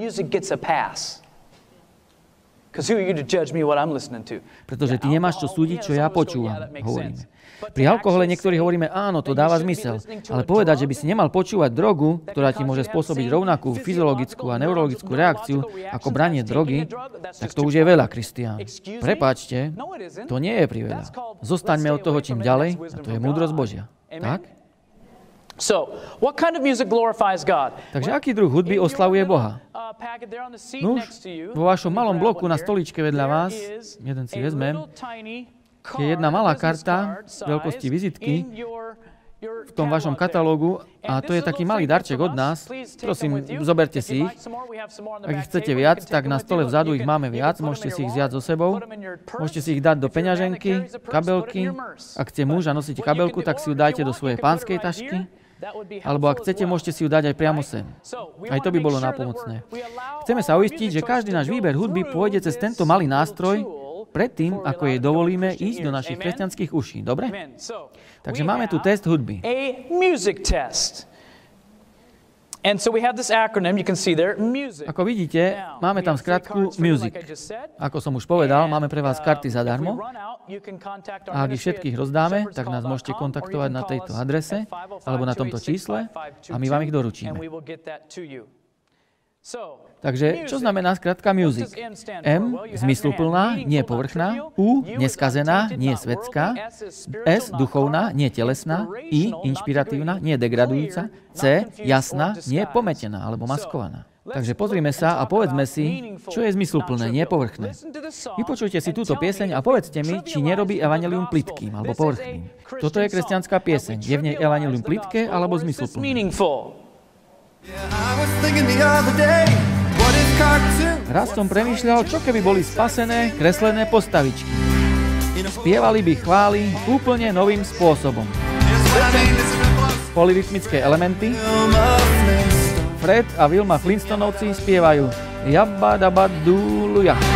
Pretože ty nemáš čo súdiť, čo ja počúvam, hovoríme. Pri alkohole niektorí hovoríme, áno, to dáva zmysel, ale povedať, že by si nemal počúvať drogu, ktorá ti môže spôsobiť rovnakú fyziologickú a neurologickú reakciu ako branie drogy, tak to už je veľa, Kristián. Prepáčte, to nie je priveľa. Zostaňme od toho čím ďalej, a to je múdrosť Božia. Tak? Takže aký druh hudby oslavuje Boha? Vo vašom malom bloku na stoličke vedľa vás, jeden si vezmem, je jedna malá karta veľkosti vizitky v tom vašom katalógu a to je taký malý darček od nás. Prosím, zoberte si ich. Ak ich chcete viac, tak na stole vzadu ich máme viac, môžete si ich vziať so sebou. Môžete si ich dať do peňaženky, kabelky. Ak ste muž a nosíte kabelku, tak si ju dajte do svojej pánskej tašky. Alebo ak chcete, môžete si ju dať aj priamo sem. Aj to by bolo nápomocné. Chceme sa uistiť, že každý náš výber hudby pôjde cez tento malý nástroj predtým, ako jej dovolíme ísť do našich kresťanských uší. Dobre? Takže máme tu test hudby. Ako vidíte, máme tam skratku music. Ako som už povedal, máme pre vás karty zadarmo. A ak ich všetkých rozdáme, tak nás môžete kontaktovať na tejto adrese alebo na tomto čísle a my vám ich doručíme. Takže, čo znamená skratka music? M, zmysluplná, nie povrchná. U, neskazená, nie svetská. S, duchovná, nie telesná. I, inšpiratívna, nie degradujúca. C, jasná, nie pometená alebo maskovaná. Takže pozrime sa a povedzme si, čo je zmysluplné, nie povrchné. Vypočujte si túto pieseň a povedzte mi, či nerobí evanjelium plytkým alebo povrchným. Toto je kresťanská pieseň. Je v nej evanjelium plytké alebo zmysluplné? Raz som premýšľal, čo keby boli spasené, kreslené postavičky. Spievali by chvály úplne novým spôsobom. Polyrytmické elementy. Fred a Wilma Flintstonovci spievajú Jabba-dabba-doo-luja.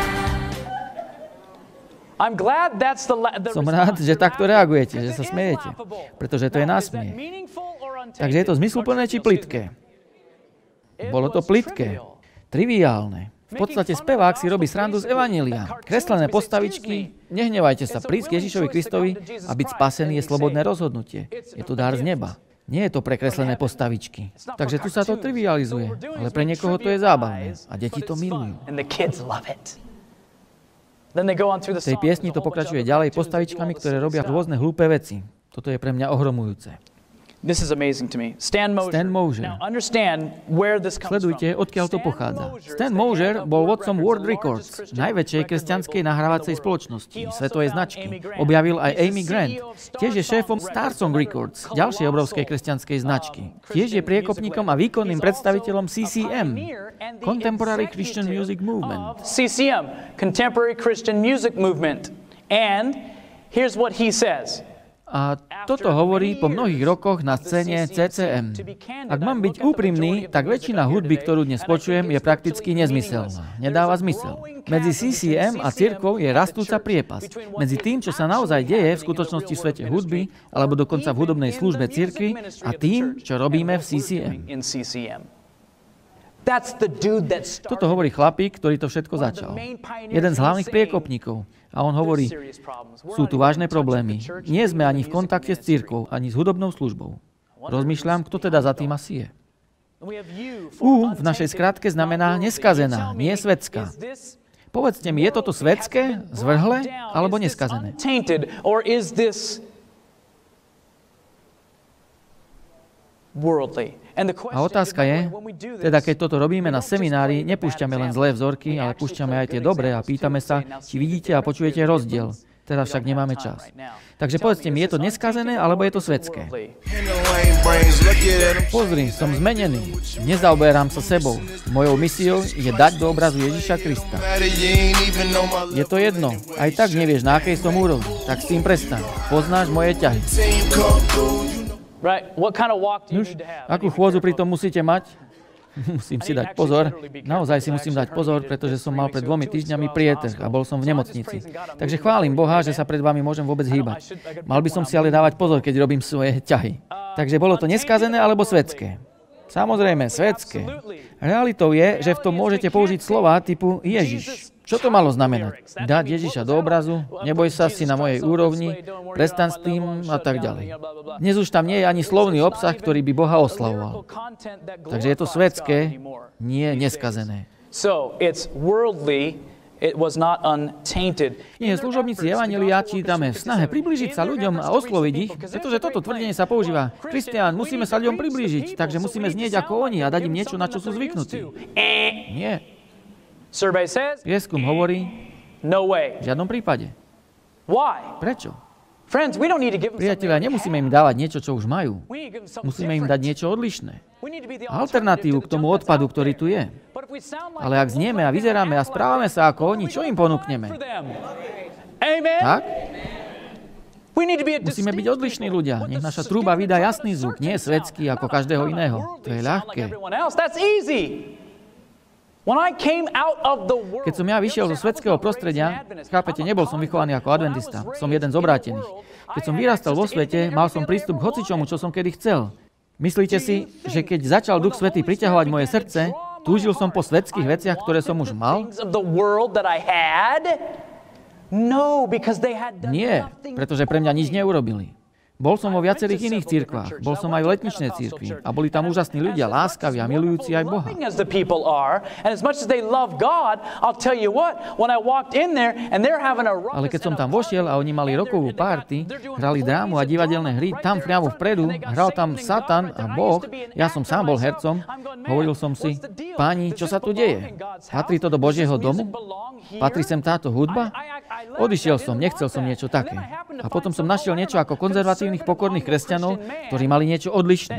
Som rád, že takto reagujete, že sa smejete, pretože to je násmiech. Takže je to zmysluplné či plytké? Bolo to plytké, triviálne. V podstate spevák si robí srandu z evanjelia. Kreslené postavičky, nehnevajte sa, prísť k Ježišovi Kristovi a byť spasený je slobodné rozhodnutie. Je to dar z neba. Nie je to pre kreslené postavičky. Takže tu sa to trivializuje, ale pre niekoho to je zábavné a deti to milujú. V tej piesni to pokračuje ďalej postavičkami, ktoré robia rôzne hlúpe veci. Toto je pre mňa ohromujúce. This is amazing to me. Stan Mosier. Now understand where this comes Sledujte, odkiaľ to pochádza. Stan Mosier bol vodcom World Records, najväčšej kresťanskej nahrávacej spoločnosti, svetovej značky. Objavil aj Amy Grant. Tiež je šéfom Starsong Records, ďalšej obrovskej kresťanskej značky. Tiež je priekopníkom a výkonným predstaviteľom CCM, Contemporary Christian Music Movement. CCM, Contemporary Christian Music Movement. And here's what he says. A toto hovorí po mnohých rokoch na scéne CCM. Ak mám byť úprimný, tak väčšina hudby, ktorú dnes počujem, je prakticky nezmyselná. Nedáva zmysel. Medzi CCM a cirkvou je rastúca priepasť. Medzi tým, čo sa naozaj deje v skutočnosti v svete hudby, alebo dokonca v hudobnej službe cirkvi, a tým, čo robíme v CCM. Toto hovorí chlapík, ktorý to všetko začal. Jeden z hlavných priekopníkov. A on hovorí, sú tu vážne problémy. Nie sme ani v kontakte s cirkvou, ani s hudobnou službou. Rozmýšľam, kto teda za tým asi je. U v našej skratke znamená neskazená, nie svetská. Povedzte mi, je toto svetské, zvrhlé, alebo neskazené? A otázka je, teda keď toto robíme na seminári, nepúšťame len zlé vzorky, ale púšťame aj tie dobré a pýtame sa, či vidíte a počujete rozdiel. Teraz však nemáme čas. Takže povedzte mi, je to neskazené, alebo je to svetské? Pozri, som zmenený. Nezaoberám sa sebou. Mojou misiou je dať do obrazu Ježiša Krista. Je to jedno. Aj tak nevieš, na akej som úrovni. Tak s tým prestaň. Poznáš moje ťahy. Nuž, akú chôdzu pri tom musíte mať? Musím si dať pozor. Naozaj si musím dať pozor, pretože som mal pred 2 týždňami prietrh a bol som v nemocnici. Takže chválim Boha, že sa pred vami môžem vôbec hýbať. Mal by som si ale dávať pozor, keď robím svoje ťahy. Takže bolo to neskazené alebo svetské? Samozrejme, svetské. Realitou je, že v tom môžete použiť slová typu Ježiš. Čo to malo znamenať? Dať Ježiša do obrazu, neboj sa, si na mojej úrovni, prestaň s tým a tak ďalej. Dnes už tam nie je ani slovný obsah, ktorý by Boha oslavoval. Takže je to svetské, nie neskazené. Nie, služobníci Evanjelia čítame v snahe priblížiť sa ľuďom a osloviť ich, pretože toto tvrdenie sa používa. Kristián, musíme sa ľuďom priblížiť, takže musíme znieť ako oni a dať im niečo, na čo sú zvyknutí. Nie. Prieskum hovorí, v žiadnom prípade. Prečo? Priatelia, nemusíme im dávať niečo, čo už majú. Musíme im dať niečo odlišné. Alternatívu k tomu odpadu, ktorý tu je. Ale ak znieme a vyzeráme a správame sa ako oni, čo im ponúkneme? Tak? Musíme byť odlišní ľudia. Nech naša trúba vydá jasný zvuk, nie svetský ako každého iného. To je ľahké. Keď som ja vyšiel zo svetského prostredia, chápete, nebol som vychovaný ako adventista, som jeden z obrátených. Keď som vyrastal vo svete, mal som prístup k hocičomu, čo som kedy chcel. Myslíte si, že keď začal Duch Svätý priťahovať moje srdce, túžil som po svetských veciach, ktoré som už mal? Nie, pretože pre mňa nič neurobili. Bol som vo viacerých iných cirkvách. Bol som aj v letničnej cirkvi. A boli tam úžasní ľudia, láskaví a milujúci aj Boha. Ale keď som tam vošiel a oni mali rokovú party, hrali drámu a divadelné hry, tam priamo vpredu, hral tam Satan a Boh, ja som sám bol hercom, hovoril som si, páni, čo sa tu deje? Patrí to do Božieho domu? Patrí sem táto hudba? Odišiel som, nechcel som niečo také. A potom som našiel niečo ako konzervatívnych pokorných kresťanov, ktorí mali niečo odlišné.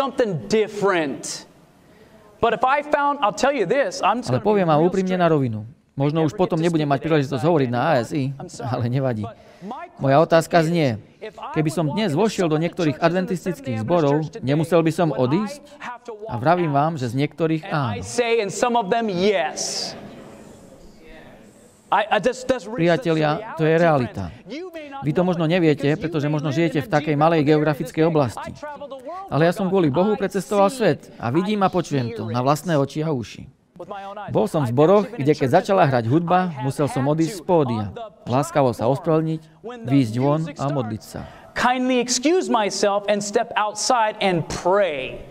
Ale poviem vám úprimne na rovinu. Možno už potom nebudem mať príležitosť hovoriť na ASI, ale nevadí. Moja otázka znie, keby som dnes vošiel do niektorých adventistických zborov, nemusel by som odísť? A vravím vám, že z niektorých áno. Priatelia, to je realita. Vy to možno neviete, pretože možno žijete v takej malej geografickej oblasti. Ale ja som kvôli Bohu precestoval svet a vidím a počujem to na vlastné oči a uši. Bol som v zboroch, kde keď začala hrať hudba, musel som odísť z pódia. Láskavo sa ospravedlniť, výjsť von a modliť sa. Kindly excuse myself and step outside and pray.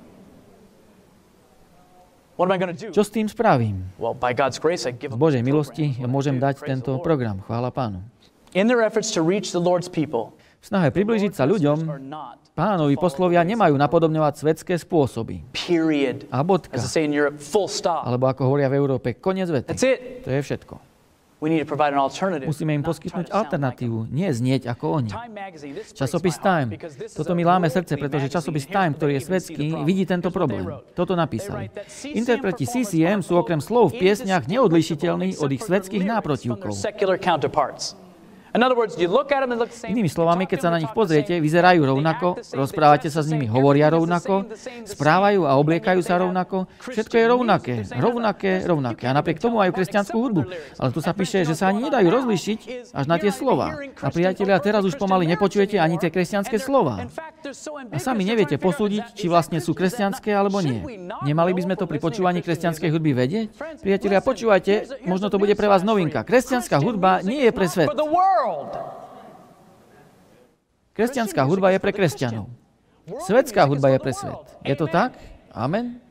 Čo s tým spravím? Z Božej milosti môžem dať tento program. Chvála Pánu. V snahe priblížiť sa ľuďom, Pánovi poslovia nemajú napodobňovať svetské spôsoby. A bodka. Alebo ako hovoria v Európe, koniec vety. To je všetko. Musíme im poskytnúť alternatívu, nie znieť ako oni. Časopis Time. Toto mi láme srdce, pretože časopis Time, ktorý je svetský, vidí tento problém. Toto napísali. Interpreti CCM sú okrem slov v piesniach neodlišiteľní od ich svetských náprotivkov. Inými slovami, keď sa na nich pozriete, vyzerajú rovnako, rozprávate sa s nimi, hovoria rovnako, správajú a obliekajú sa rovnako, všetko je rovnaké. A napriek tomu majú kresťanskú hudbu. Ale tu sa píše, že sa ani nedajú rozlíšiť až na tie slova. A priatelia, teraz už pomaly nepočujete ani tie kresťanské slova. A sami neviete posúdiť, či vlastne sú kresťanské alebo nie. Nemali by sme to pri počúvaní kresťanskej hudby vedieť? Priatelia, počúvajte, možno to bude pre vás novinka. Kresťanská hudba nie je pre svet. Kresťanská hudba je pre kresťanov. Svetská hudba je pre svet. Je to tak? Amen?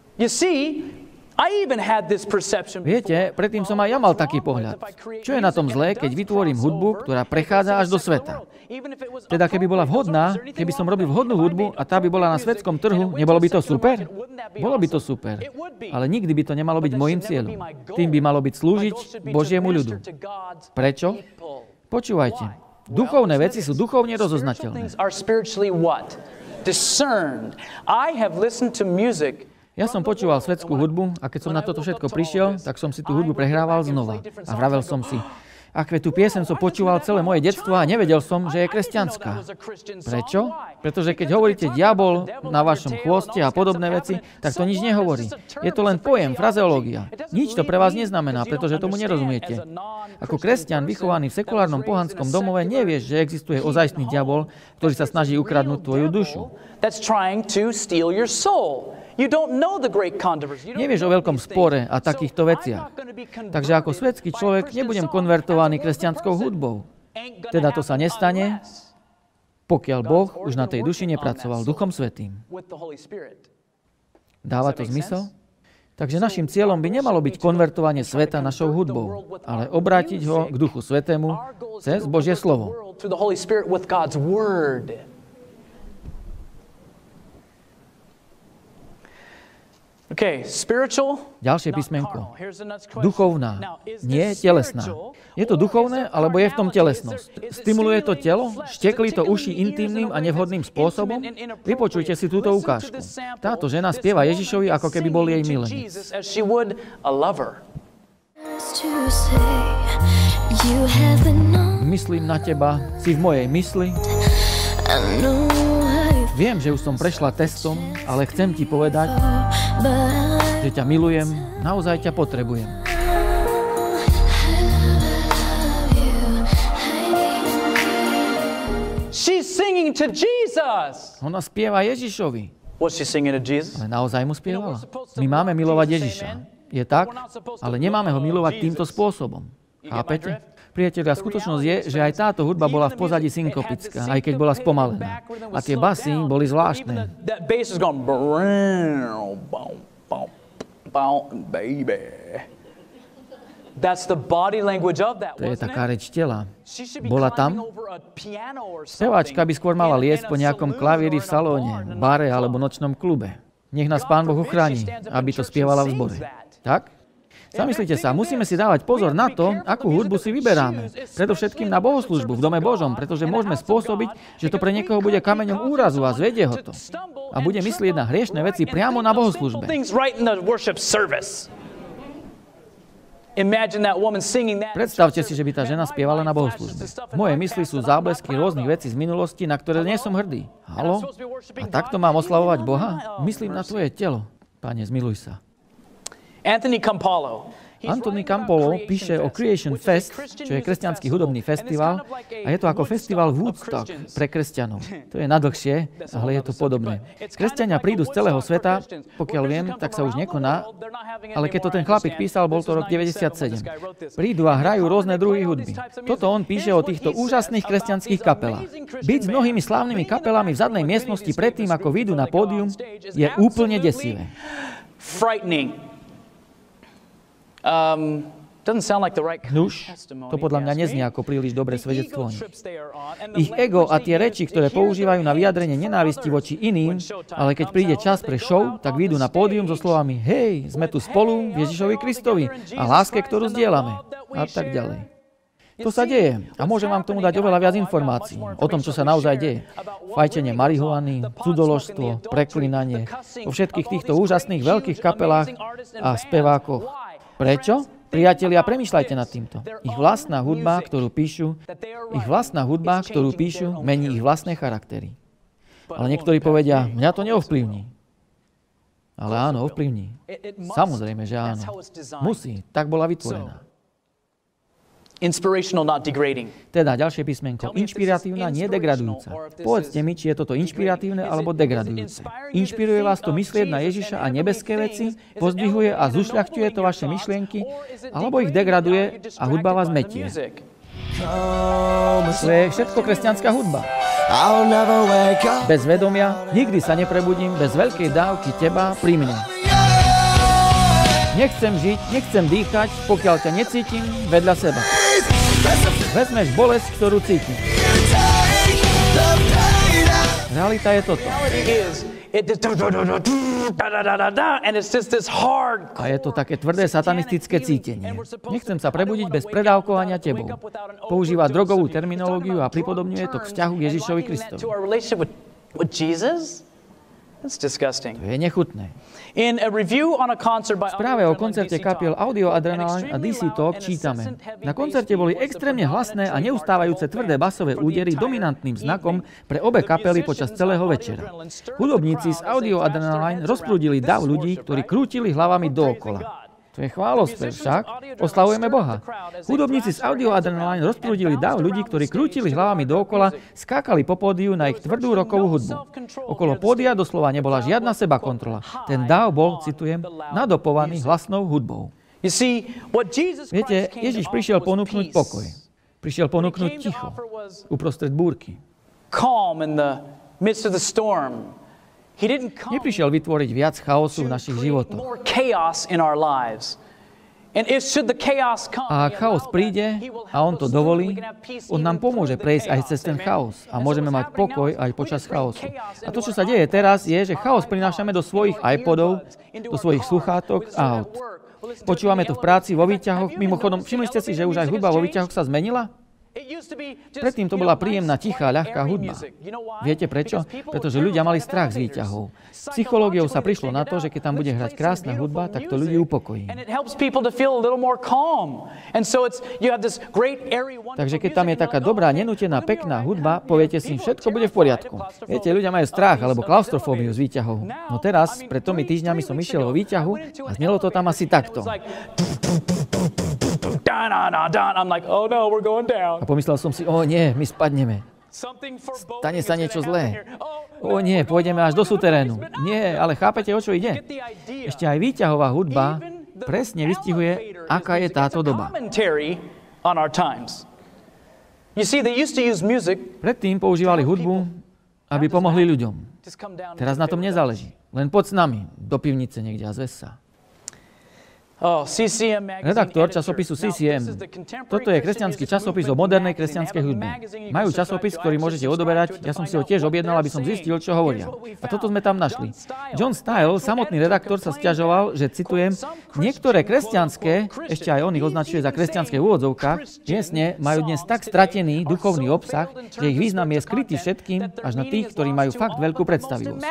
Viete, predtým som aj ja mal taký pohľad. Čo je na tom zlé, keď vytvorím hudbu, ktorá prechádza až do sveta? Teda keby bola vhodná, keby som robil vhodnú hudbu a tá by bola na svetskom trhu, nebolo by to super? Bolo by to super. Ale nikdy by to nemalo byť môjim cieľom. Tým by malo byť slúžiť Božiemu ľudu. Prečo? Počúvajte. Duchovné veci sú duchovne rozoznateľné. Ja som počúval svetskú hudbu a keď som na toto všetko prišiel, tak som si tú hudbu prehrával znova. A vravel som si, aké tú pieseň som počúval celé moje detstvo a nevedel som, že je kresťanská. Prečo? Pretože keď hovoríte diabol na vašom chvoste a podobné veci, tak to nič nehovorí. Je to len pojem, frazeológia. Nič to pre vás neznamená, pretože tomu nerozumiete. Ako kresťan vychovaný v sekulárnom pohanskom domove nevieš, že existuje ozajstný diabol, ktorý sa snaží ukradnúť tvoju dušu. Nevieš o veľkom spore a takýchto veciach. Takže ako svetský človek nebudem konvertovaný kresťanskou hudbou. Teda to sa nestane, pokiaľ Boh už na tej duši nepracoval Duchom Svätým. Dáva to zmysel? Takže našim cieľom by nemalo byť konvertovanie sveta našou hudbou, ale obrátiť ho k Duchu Svätému cez Božie slovo. Ďalšie písmenko. Duchovná, nie telesná. Je to duchovné, alebo je v tom telesnosť? Stimuluje to telo? Štekli to uši intimným a nevhodným spôsobom? Vypočujte si túto ukážku. Táto žena spieva Ježišovi, ako keby bol jej milenec. Myslím na teba, si v mojej mysli. Viem, že už som prešla testom, ale chcem ti povedať, že ťa milujem, naozaj ťa potrebujem. She's singing to Jesus. Ona spieva Ježišovi. Was she singing to Jesus? Ale naozaj mu spievala. My máme milovať Ježiša. Je tak, ale nemáme ho milovať týmto spôsobom. Chápete? Priatelia, skutočnosť je, že aj táto hudba bola v pozadí synkopická, aj keď bola spomalená. A tie basy boli zvláštne. To je taká reč tela. Bola tam? Speváčka by skôr mala liesť po nejakom klavíri v salóne, bare alebo nočnom klube. Nech nás Pán Boh uchráni, aby to spievala v zbore. Tak? Zamyslite sa, musíme si dávať pozor na to, akú hudbu si vyberáme. Predovšetkým na bohoslúžbu v dome Božom, pretože môžeme spôsobiť, že to pre niekoho bude kameňom úrazu a zvedie ho to. A bude myslieť na hriešne veci priamo na bohoslúžbe. Predstavte si, že by tá žena spievala na bohoslúžbe. V mojej mysli sú záblesky rôznych vecí z minulosti, na ktoré nie som hrdý. Haló? A takto mám oslavovať Boha? Myslím na tvoje telo. Pane, zmiluj sa. Anthony Campolo píše o Creation Fest, čo je kresťanský hudobný festival, a je to ako festival Woodstock pre kresťanov. To je nadlhšie, ale je to podobné. Kresťania prídu z celého sveta, pokiaľ viem, tak sa už nekoná, ale keď to ten chlapík písal, bol to rok 97. Prídu a hrajú rôzne druhy hudby. Toto on píše o týchto úžasných kresťanských kapelách. Byť s mnohými slávnymi kapelami v zadnej miestnosti predtým, ako vyjdú na pódium, je úplne desivé. Nuž, to podľa mňa neznie ako príliš dobré svedectvo. Ich ego a tie reči, ktoré používajú na vyjadrenie nenávisti voči iným, ale keď príde čas pre show, tak vyjdú na pódium so slovami hej, sme tu spolu v Ježišovi Kristovi a láske, ktorú zdieľame. A tak ďalej. To sa deje a môžem vám k tomu dať oveľa viac informácií o tom, čo sa naozaj deje. Fajčenie marihuany, cudzoložstvo, preklínanie, vo všetkých týchto úžasných veľkých kapelách a spevákoch. Prečo? Priatelia, premýšľajte nad týmto. Ich vlastná hudba, ktorú píšu, mení ich vlastné charaktery. Ale niektorí povedia, mňa to neovplyvní. Ale áno, ovplyvní. Samozrejme, že áno. Musí, tak bola vytvorená. Inspirational, not degrading. Teda ďalšie písmenko. Inšpiratívna, nie degradujúca. Povedzte mi, či je toto inšpiratívne alebo degradujúce. Inšpiruje vás to myslieť na Ježiša a nebeské veci, pozdvihuje a zušľachťuje to vaše myšlienky, alebo ich degraduje a hudba vás metie. To je všetko kresťanská hudba. Bez vedomia nikdy sa neprebudím, bez veľkej dávky teba pri mne. Nechcem žiť, nechcem dýchať, pokiaľ ťa necítim vedľa seba. Vezmeš bolesť, ktorú cítim. Realita je toto. A je to také tvrdé satanistické cítenie. Nechcem sa prebudiť bez predávkovania tebou. Používa drogovú terminológiu a pripodobňuje to k vzťahu k Ježišovi Kristovi. To je nechutné. V správe o koncerte kapiel Audio Adrenaline a DC Talk čítame: na koncerte boli extrémne hlasné a neustávajúce tvrdé basové údery dominantným znakom pre obe kapely počas celého večera. Hudobníci z Audio Adrenaline rozprúdili dav ľudí, ktorí krútili hlavami dookola. To je chválospev však, oslavujeme Boha. Hudobníci z Audio Adrenaline rozprúdili dav ľudí, ktorí krútili hlavami dookola, skákali po pódiu na ich tvrdú rockovú hudbu. Okolo pódia doslova nebola žiadna sebakontrola. Ten dav bol, citujem, nadopovaný hlasnou hudbou. Viete, Ježiš prišiel ponúknuť pokoj. Prišiel ponúknuť ticho uprostred búrky. Neprišiel vytvoriť viac chaosu v našich životoch. A ak chaos príde a on to dovolí, on nám pomôže prejsť aj cez ten chaos a môžeme mať pokoj aj počas chaosu. A to, čo sa deje teraz, je, že chaos prinášame do svojich iPodov, do svojich sluchátok a aut. Počúvame to v práci, vo výťahoch. Mimochodom, všimli ste si, že už aj hudba vo výťahoch sa zmenila? Predtým to bola príjemná, tichá, ľahká hudba. Viete prečo? Pretože ľudia mali strach z výťahov. Psychológiou sa prišlo na to, že keď tam bude hrať krásna hudba, tak to ľudí upokojí. Takže keď tam je taká dobrá, nenútená, pekná hudba, poviete si, všetko bude v poriadku. Viete, ľudia majú strach alebo klaustrofóbiu z výťahov. No teraz, pred 3 týždňami som išiel vo výťahu a znelo to tam asi takto. A pomyslel som si, nie, my spadneme. Stane sa niečo zlé. Nie, pôjdeme až do suterénu. Nie, ale chápete, o čo ide? Ešte aj výťahová hudba presne vystihuje, aká je táto doba. Predtým používali hudbu, aby pomohli ľuďom. Teraz na tom nezáleží. Len poď s nami do pivnice niekde a zväz sa. Redaktor časopisu CCM. Toto je kresťanský časopis o modernej kresťanskej hudbe. Majú časopis, ktorý môžete odoberať. Ja som si ho tiež objednal, aby som zistil, čo hovoria. A toto sme tam našli. John Style, samotný redaktor, sa sťažoval, že, citujem, niektoré kresťanské, ešte aj on ich označuje za kresťanské v úvodzovkách, piesne majú dnes tak stratený duchovný obsah, že ich význam je skrytý všetkým, až na tých, ktorí majú fakt veľkú predstavivosť.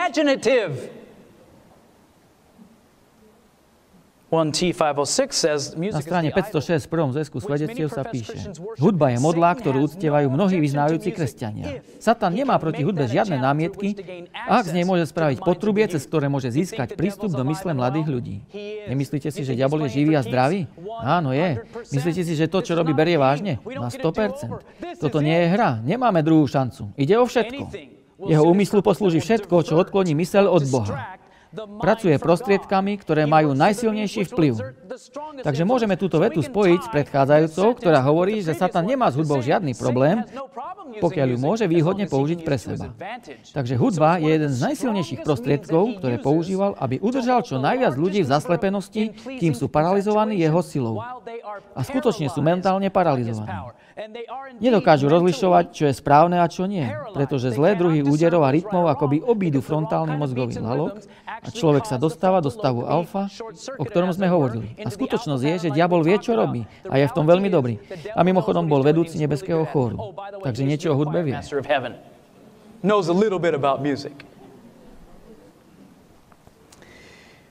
Na strane 506 v prvom zväzku svedectiev sa píše: hudba je modlá, ktorú uctievajú mnohí vyznajúci kresťania. Satan nemá proti hudbe žiadne námietky, ak z nej môže spraviť potrubie, cez ktoré môže získať prístup do mysle mladých ľudí. Nemyslíte si, že diabol je živý a zdravý? Áno, je. Myslíte si, že to, čo robí, berie vážne? Na 100%. Toto nie je hra. Nemáme druhú šancu. Ide o všetko. Jeho úmyslu poslúži všetko, čo odkloní myseľ od Boha. Pracuje prostriedkami, ktoré majú najsilnejší vplyv. Takže môžeme túto vetu spojiť s predchádzajúcou, ktorá hovorí, že Satan nemá s hudbou žiadny problém, pokiaľ ju môže výhodne použiť pre seba. Takže hudba je jeden z najsilnejších prostriedkov, ktoré používal, aby udržal čo najviac ľudí v zaslepenosti, kým sú paralizovaní jeho silou. A skutočne sú mentálne paralizovaní. Nedokážu rozlišovať, čo je správne a čo nie, pretože zlé druhy úderov a rytmov akoby obídu frontálny mozgový lalok a človek sa dostáva do stavu alfa, o ktorom sme hovorili. A skutočnosť je, že diabol vie, čo robí a je v tom veľmi dobrý. A mimochodom bol vedúci nebeského chóru, takže niečo o hudbe vie.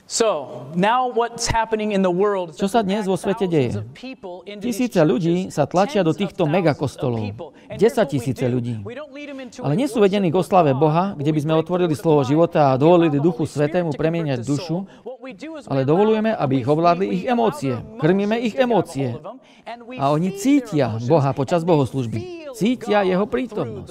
So, now what's happening in the world? Čo sa dnes vo svete deje? Tisíce ľudí sa tlačia do týchto megakostolov. 10 000 ľudí. Ale nie sú vedení k oslave Boha, kde by sme otvorili slovo života a dovolili Duchu Svätému premieňať dušu, ale dovolujeme, aby ich ovládli ich emócie. Krmíme ich emócie. A oni cítia Boha počas bohoslúžby. Cítia jeho prítomnosť.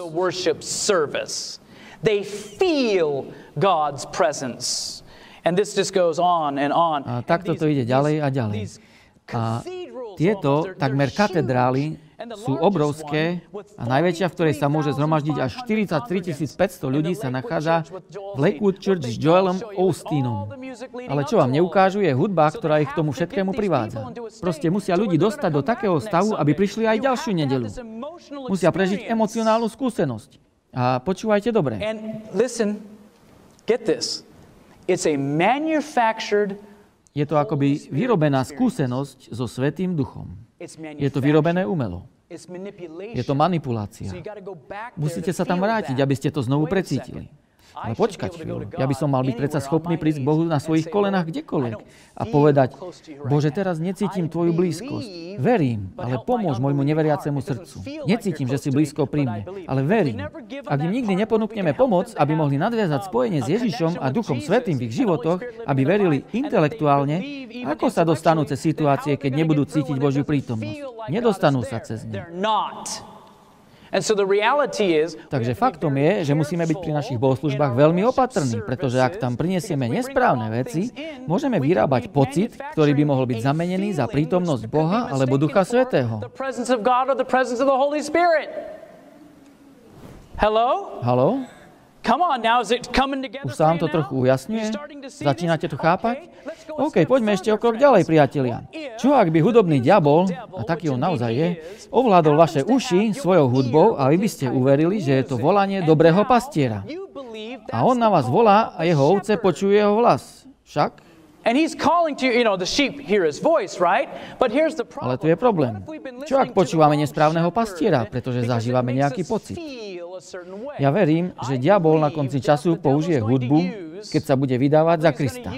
They feel God's presence. And this just goes on and on. A takto to ide ďalej a ďalej. A tieto takmer katedrály sú obrovské a najväčšia, v ktorej sa môže zhromaždiť až 43 500 ľudí, sa nachádza v Lakewood Church s Joelom Osteenom. Ale čo vám neukážu, je hudba, ktorá ich k tomu všetkému privádza. Proste musia ľudí dostať do takého stavu, aby prišli aj ďalšiu nedeľu. Musia prežiť emocionálnu skúsenosť. A počúvajte dobre. And listen, get this. It's a manufactured. Je to akoby vyrobená skúsenosť so Svätým Duchom. Je to vyrobené umelo. Je to manipulácia. Musíte sa tam vrátiť, aby ste to znovu precítili. Ale počkať chvíľu. Ja by som mal byť predsa schopný prísť k Bohu na svojich kolenách kdekoľvek a povedať: Bože, teraz necítim Tvoju blízkosť. Verím, ale pomôž môjmu neveriacemu srdcu. Necítim, že si blízko pri mne, ale verím. Ak im nikdy neponúkneme pomoc, aby mohli nadviazať spojenie s Ježišom a Duchom Svätým v ich životoch, aby verili intelektuálne, ako sa dostanú cez situácie, keď nebudú cítiť Božiu prítomnosť? Nedostanú sa cez ne. Takže faktom je, že musíme byť pri našich bohoslužbách veľmi opatrní, pretože ak tam prinesieme nesprávne veci, môžeme vyrábať pocit, ktorý by mohol byť zamenený za prítomnosť Boha alebo Ducha Svätého. Haló? Už sa vám to trochu ujasňuje? Začínate to chápať? OK, poďme ešte o krok ďalej, priatelia. Čo ak by hudobný diabol, a taký on naozaj je, ovládol vaše uši svojou hudbou a vy by ste uverili, že je to volanie dobrého pastiera. A on na vás volá a jeho ovce počujú jeho hlas. Však? Ale tu je problém. Čo ak počúvame nesprávneho pastiera, pretože zažívame nejaký pocit? Ja verím, že diabol na konci času použije hudbu, keď sa bude vydávať za Krista.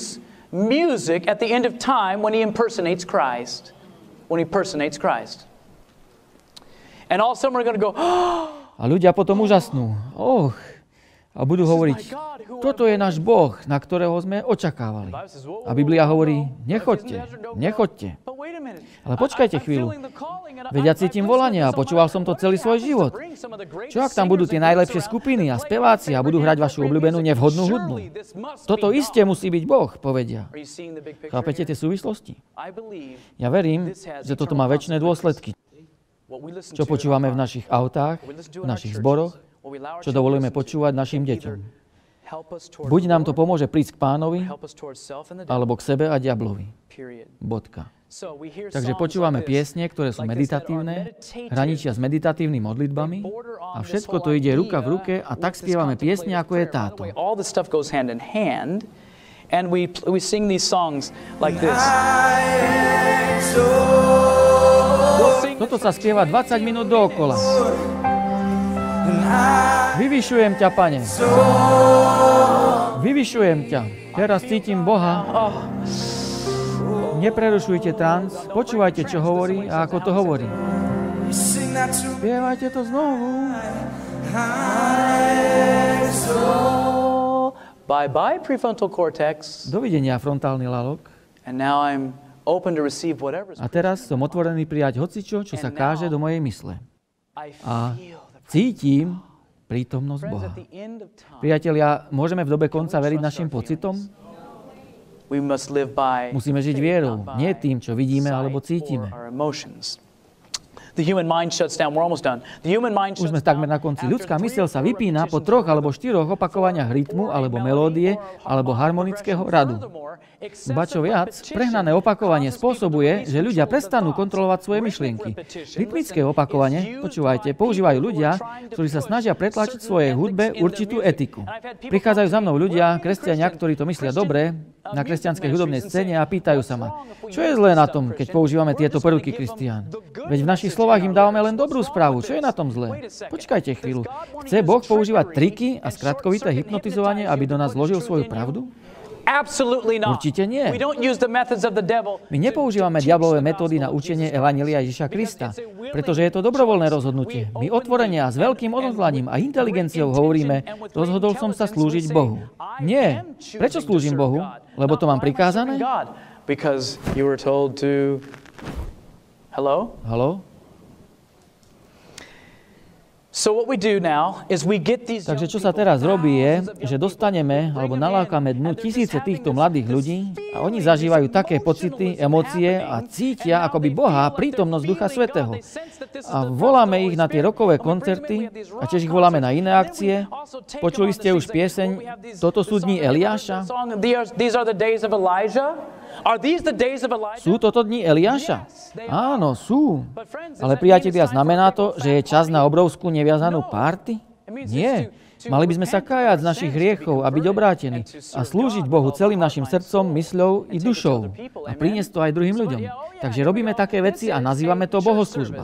A ľudia potom úžasnú. A budú hovoriť: toto je náš Boh, na ktorého sme očakávali. A Biblia hovorí: nechoďte. Ale počkajte chvíľu. Veď ja cítim volanie a počúval som to celý svoj život. Čo ak tam budú tie najlepšie skupiny a speváci a budú hrať vašu obľúbenú nevhodnú hudbu? Toto isté musí byť Boh, povedia. Chápete tie súvislosti? Ja verím, že toto má večné dôsledky. Čo počúvame v našich autách, v našich zboroch, čo dovolujeme počúvať našim deťom. Buď nám to pomôže prísť k Pánovi, alebo k sebe a diablovi. Bodka. Takže počúvame piesne, ktoré sú meditatívne, hraničia s meditatívnymi modlitbami a všetko to ide ruka v ruke a tak spievame piesne, ako je táto. And we sing these songs like this. Toto sa spieva 20 minút dookola. Vyvyšujem ťa, Pane. Vyvyšujem ťa. Teraz cítim Boha. Neprerušujte trans, počúvajte, čo hovorí a ako to hovorí. Spievajte to znovu. Bye-bye, prefrontal cortex. Dovidenia, frontálny lalok. And now I'm open to receive whatever. A teraz som otvorený prijať hocičo, čo sa káže do mojej mysle. A cítim prítomnosť Boha. Priatelia, môžeme v dobe konca veriť našim pocitom? Musíme žiť vierou, nie tým, čo vidíme alebo cítime. Už sme takmer na konci. Ľudská myseľ sa vypína po 3 alebo 4 opakovaniach rytmu alebo melódie alebo harmonického radu. Ba čo viac, prehnané opakovanie spôsobuje, že ľudia prestanú kontrolovať svoje myšlienky. Rytmické opakovanie, počúvajte, používajú ľudia, ktorí sa snažia pretlačiť svojej hudbe určitú etiku. Prichádzajú za mnou ľudia, kresťania, ktorí to myslia dobre, na kresťanskej hudobnej scéne a pýtajú sa ma: čo je zlé na tom, keď používame tieto prvky, Kristián? Veď v našich slovách im dávame len dobrú správu. Čo je na tom zlé? Počkajte chvíľu. Chce Boh používať triky a skratkovité hypnotizovanie, aby do nás vložil svoju pravdu? Absolutely not. Určite nie. We don't use the methods of the devil. My nepoužívame diablové metódy na učenie evanjelia Ježiša Krista, pretože je to dobrovoľné rozhodnutie. My otvorene a s veľkým odhodlaním a inteligenciou hovoríme, rozhodol som sa slúžiť Bohu. Nie. Prečo slúžim Bohu? Lebo to mám prikázané? Because you were told to... Hello? Haló? So what we do now is we get these. Takže čo sa teraz robí je, že dostaneme alebo nalákame dnu tisíce týchto mladých ľudí a oni zažívajú také pocity, emócie a cítia akoby Boha, prítomnosť Ducha Svätého. A voláme ich na tie rokové koncerty a tiež ich voláme na iné akcie. Počuli ste už pieseň Toto sú dni Eliáša? Sú toto dni Eliáša? Áno, sú. Ale priatelia, znamená to, že je čas na obrovskú neviazanú párty? Nie. Mali by sme sa kájať z našich hriechov a byť obrátení a slúžiť Bohu celým našim srdcom, mysľou i dušou a priniesť to aj druhým ľuďom. Takže robíme také veci a nazývame to bohoslužba.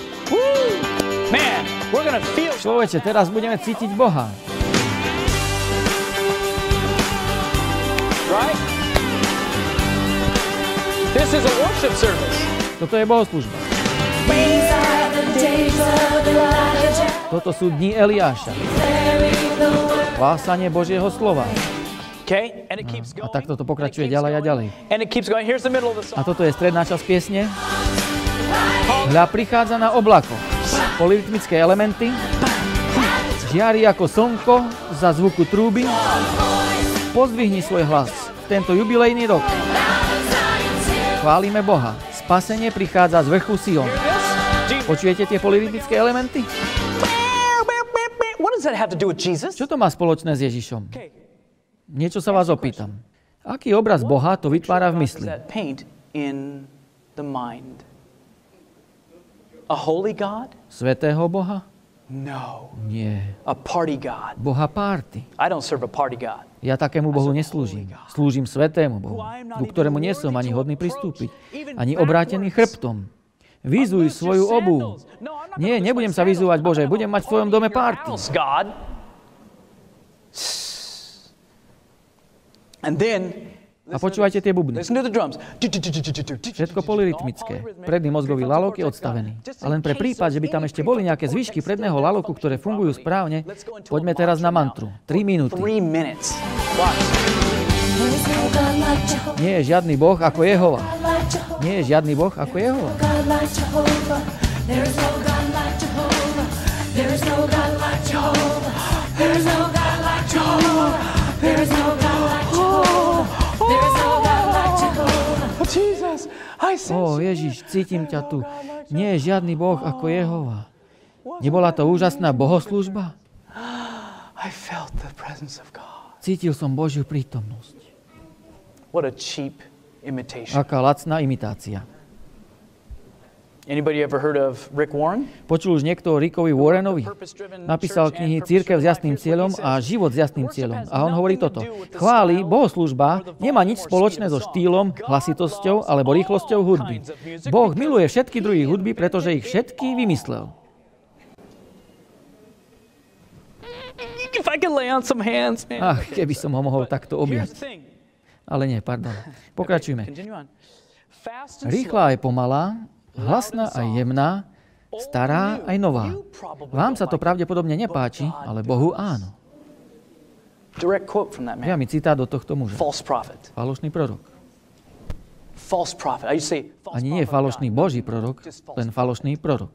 Človeče, teraz budeme cítiť Boha. This is a worship service. Toto je bohoslužba. Toto sú dni Eliáša. Hlásanie Božieho slova. A takto to pokračuje ďalej a ďalej. A toto je stredná časť piesne. Hľa prichádza na oblako. Polyrytmické elementy. Žiari ako slnko za zvuku trúby. Pozdvihni svoj hlas v tento jubilejný rok. Chválime Boha. Spasenie prichádza z vrchu Sion. Počujete tie polyrytmické elementy? Čo to má spoločné s Ježišom? Niečo sa vás opýtam. Aký obraz Boha to vytvára v mysli? Svätého Boha? Nie. Boha párty. Ja takému Bohu neslúžim. Slúžim svätému Bohu, ku ktorému nie som ani hodný pristúpiť, ani obrátený chrbtom. Vyzuj svoju obuv. Nie, nebudem sa vyzúvať, Bože, budem mať v tvojom dome párty. A počúvajte tie bubny. Všetko polyrytmické. Predný mozgový lalok je odstavený. A len pre prípad, že by tam ešte boli nejaké zvyšky predného laloku, ktoré fungujú správne, poďme teraz na mantru. 3 minúty. Nie je žiadny Boh ako Jehova. Nie je žiadny Boh ako Jehova. Ježiš, cítim ťa tu. Nie je žiadny Boh ako Jehova. Nebola to úžasná bohoslužba? Cítil som Božiu prítomnosť. Aká lacná imitácia. Anybody ever heard of Rick Warren? Počul už niekto o Rickovi Warrenovi? Napísal knihy Cirkev s jasným cieľom a Život s jasným cieľom. A on hovorí toto. Chvály, bohoslužba nemá nič spoločné so štýlom, hlasitosťou alebo rýchlosťou hudby. Boh miluje všetky druhy hudby, pretože ich všetky vymyslel. Ach, keby som ho mohol takto objať. Ale nie, pardon. Pokračujme. Rýchla aj pomalá, hlasná aj jemná, stará aj nová. Vám sa to pravdepodobne nepáči, ale Bohu áno. Priamy citát do tohto muža. Falošný prorok. Ani nie falošný Boží prorok, len falošný prorok.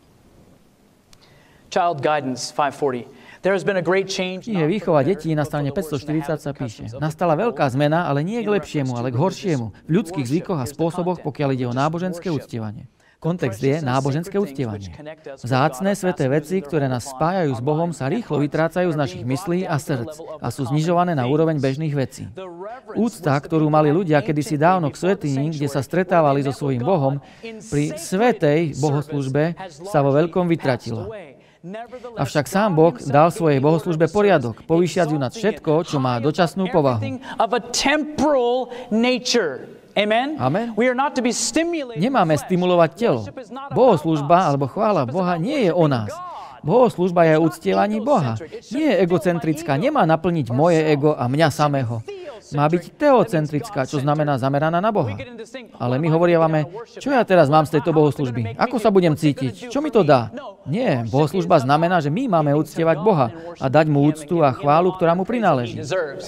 Child Guidance 540. Knihe Výchova detí na strane 540 sa píše: Nastala veľká zmena, ale nie k lepšiemu, ale k horšiemu, v ľudských zvykoch a spôsoboch, pokiaľ ide o náboženské uctievanie. Kontext je náboženské uctievanie. Vzácne sväté veci, ktoré nás spájajú s Bohom, sa rýchlo vytrácajú z našich myslí a srdc a sú znižované na úroveň bežných vecí. Úcta, ktorú mali ľudia kedysi dávno k svätyni, kde sa stretávali so svojím Bohom, pri svätej bohoslužbe sa vo veľkom vytratila. Avšak sám Boh dal svojej bohoslužbe poriadok, povýšiac ju nad všetko, čo má dočasnú povahu. Amen. Nemáme stimulovať telo. Bohoslužba alebo chvála Boha nie je o nás. Bohoslužba je o uctievaní Boha. Nie je egocentrická, nemá naplniť moje ego a mňa samého. má byť teocentrická, čo znamená zameraná na Boha. Ale my hovorievame, čo ja teraz mám z tejto bohoslúžby? Ako sa budem cítiť? Čo mi to dá? Nie, bohoslúžba znamená, že my máme uctievať Boha a dať mu úctu a chválu, ktorá mu prináleží.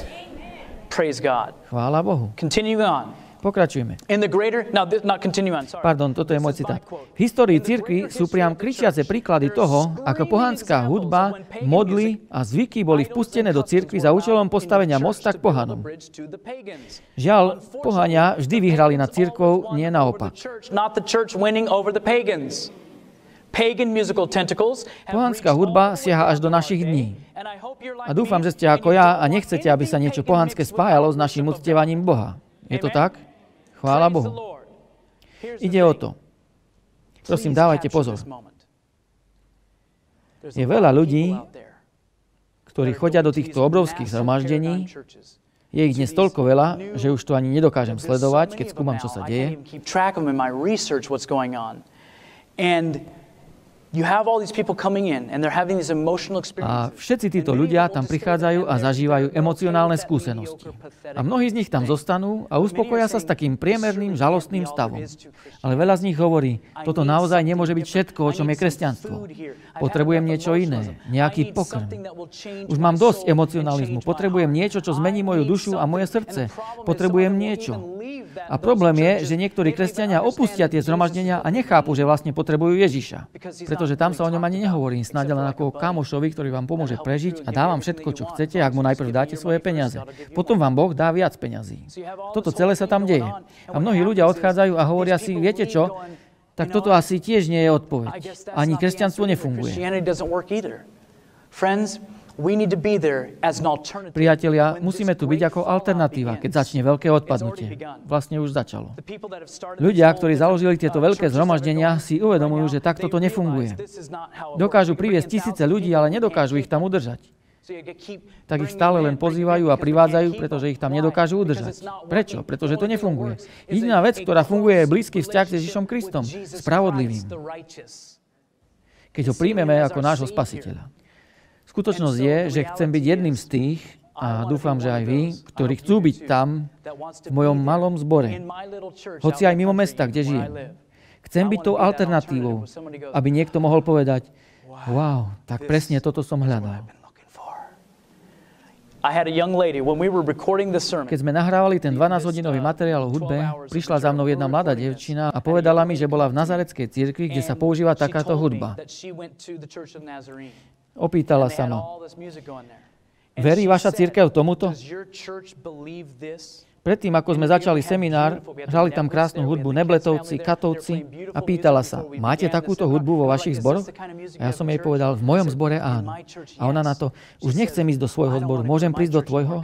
Chvála Bohu. Pokračujeme. Pardon, toto je môj citát. V histórii cirkvi sú priam kričiace príklady toho, ako pohanská hudba, modly a zvyky boli vpustené do cirkvi za účelom postavenia mosta k pohanom. Žiaľ, pohania vždy vyhrali nad cirkvou, nie naopak. Pohanská hudba siaha až do našich dní. A dúfam, že ste ako ja a nechcete, aby sa niečo pohanské spájalo s našim uctievaním Boha. Je to tak? Chvála Bohu. Ide o to. Prosím, dávajte pozor. Je veľa ľudí, ktorí chodia do týchto obrovských zhromaždení. Je ich dnes toľko veľa, že už to ani nedokážem sledovať, keď skúmam, čo sa deje. A všetci títo ľudia tam prichádzajú a zažívajú emocionálne skúsenosti. A mnohí z nich tam zostanú a uspokoja sa s takým priemerným, žalostným stavom. Ale veľa z nich hovorí, toto naozaj nemôže byť všetko, o čom je kresťanstvo. Potrebujem niečo iné, nejaký pokrm. Už mám dosť emocionalizmu, potrebujem niečo, čo zmení moju dušu a moje srdce. Potrebujem niečo. A problém je, že niektorí kresťania opustia tie zhromaždenia a nechápu, že vlastne potrebujú Ježiša. Pretože tam sa o ňom ani nehovorí, snáď len ako kamošovi, ktorý vám pomôže prežiť a dá vám všetko, čo chcete, ak mu najprv dáte svoje peniaze. Potom vám Boh dá viac peňazí. Toto celé sa tam deje. A mnohí ľudia odchádzajú a hovoria si, viete čo, tak toto asi tiež nie je odpoveď. Ani kresťanstvo nefunguje. Priatelia, musíme tu byť ako alternatíva, keď začne veľké odpadnutie. Vlastne už začalo. Ľudia, ktorí založili tieto veľké zhromaždenia, si uvedomujú, že takto to nefunguje. Dokážu priviesť tisíce ľudí, ale nedokážu ich tam udržať. Tak ich stále len pozývajú a privádzajú, pretože ich tam nedokážu udržať. Prečo? Pretože to nefunguje. Jediná vec, ktorá funguje, je blízky vzťah s Ježišom Kristom, spravodlivým. Keď ho príjmeme ako nášho spasiteľa. Skutočnosť je, že chcem byť jedným z tých, a dúfam, že aj vy, ktorí chcú byť tam, v mojom malom zbore, hoci aj mimo mesta, kde žijem. Chcem byť tou alternatívou, aby niekto mohol povedať, wow, tak presne toto som hľadal. Keď sme nahrávali ten 12-hodinový materiál o hudbe, prišla za mnou jedna mladá dievčina a povedala mi, že bola v nazareckej cirkvi, kde sa používa takáto hudba. Opýtala sa ma, verí vaša cirkev tomuto? Predtým, ako sme začali seminár, hrali tam krásnu hudbu Nebletovci, Katovci a pýtala sa, máte takúto hudbu vo vašich zboroch? A ja som jej povedal, v mojom zbore áno. A ona na to, už nechcem ísť do svojho zboru, môžem prísť do tvojho?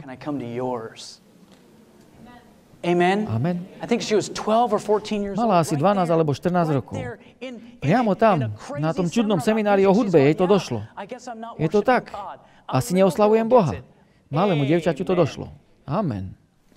Amen. Mala asi 12 alebo 14 rokov. Priamo tam, na tom čudnom seminári o hudbe, jej to došlo. Je to tak. Asi neoslavujem Boha. Malému dievčaťu to došlo. Amen.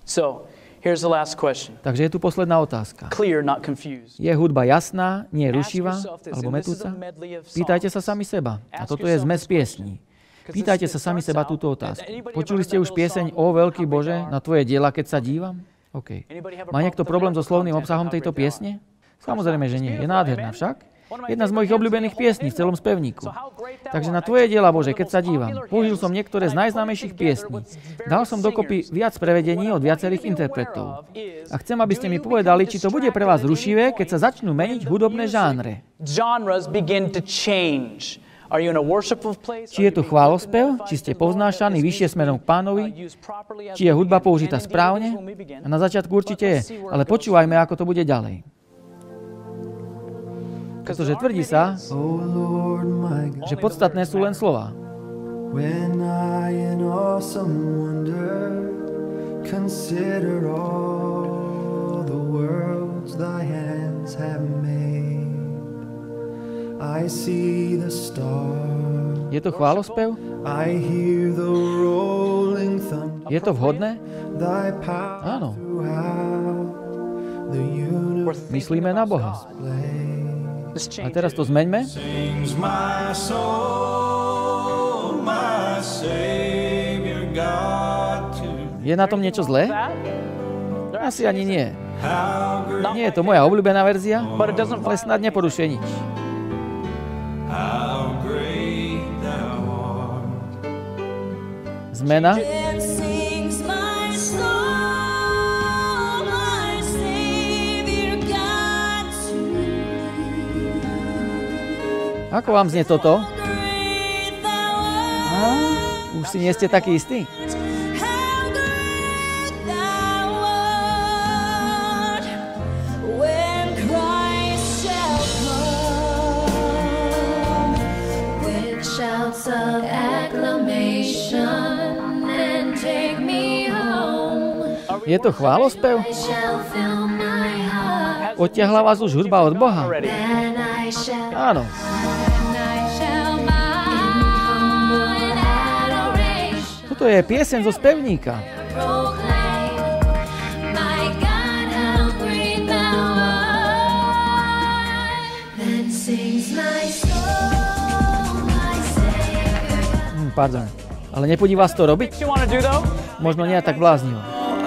Takže je tu posledná otázka. Je hudba jasná, nie rušivá alebo metúca? Pýtajte sa sami seba. A toto je zmes piesní. Pýtajte sa sami seba túto otázku. Počuli ste už pieseň O veľký Bože, na tvoje diela, keď sa dívam? OK. Má niekto problém so slovným obsahom tejto piesne? Samozrejme, že nie. Je nádherná však. Jedna z mojich obľúbených piesní v celom spevníku. Takže na tvoje diela, Bože, keď sa dívam. Použil som niektoré z najznámejších piesní. Dal som dokopy viac prevedení od viacerých interpretov. A chcem, aby ste mi povedali, či to bude pre vás rušivé, keď sa začnú meniť hudobné žánre. Či je tu chválospev, či ste povznášaní vyššie smerom k Pánovi, či je hudba použitá správne. A na začiatku určite je, ale počúvajme, ako to bude ďalej. Pretože tvrdí sa, že podstatné sú len slová. When I in awesome wonder consider all the worlds thy hands have made. I see the stars. Je to chválospev? I hear the rolling thunder. Je to vhodné? Áno. Myslíme na Boha. A teraz to zmeňme. Je na tom niečo zlé? Asi ani nie. Nie je to moja obľúbená verzia, ale snad neporušuje nič. Zmena. Ako vám znie toto? Už si nie ste takí istí? Je to chválospev? Odtiahla vás už hudba od Boha? Áno. Toto je pieseň zo spevníka. Pardon, ale nepodí vás to robiť? Možno nie tak bláznivo.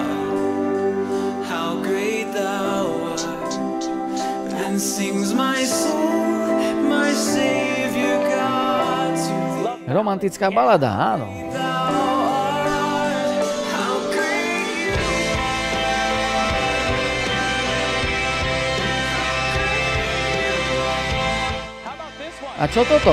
Romantická balada, áno. A čo toto?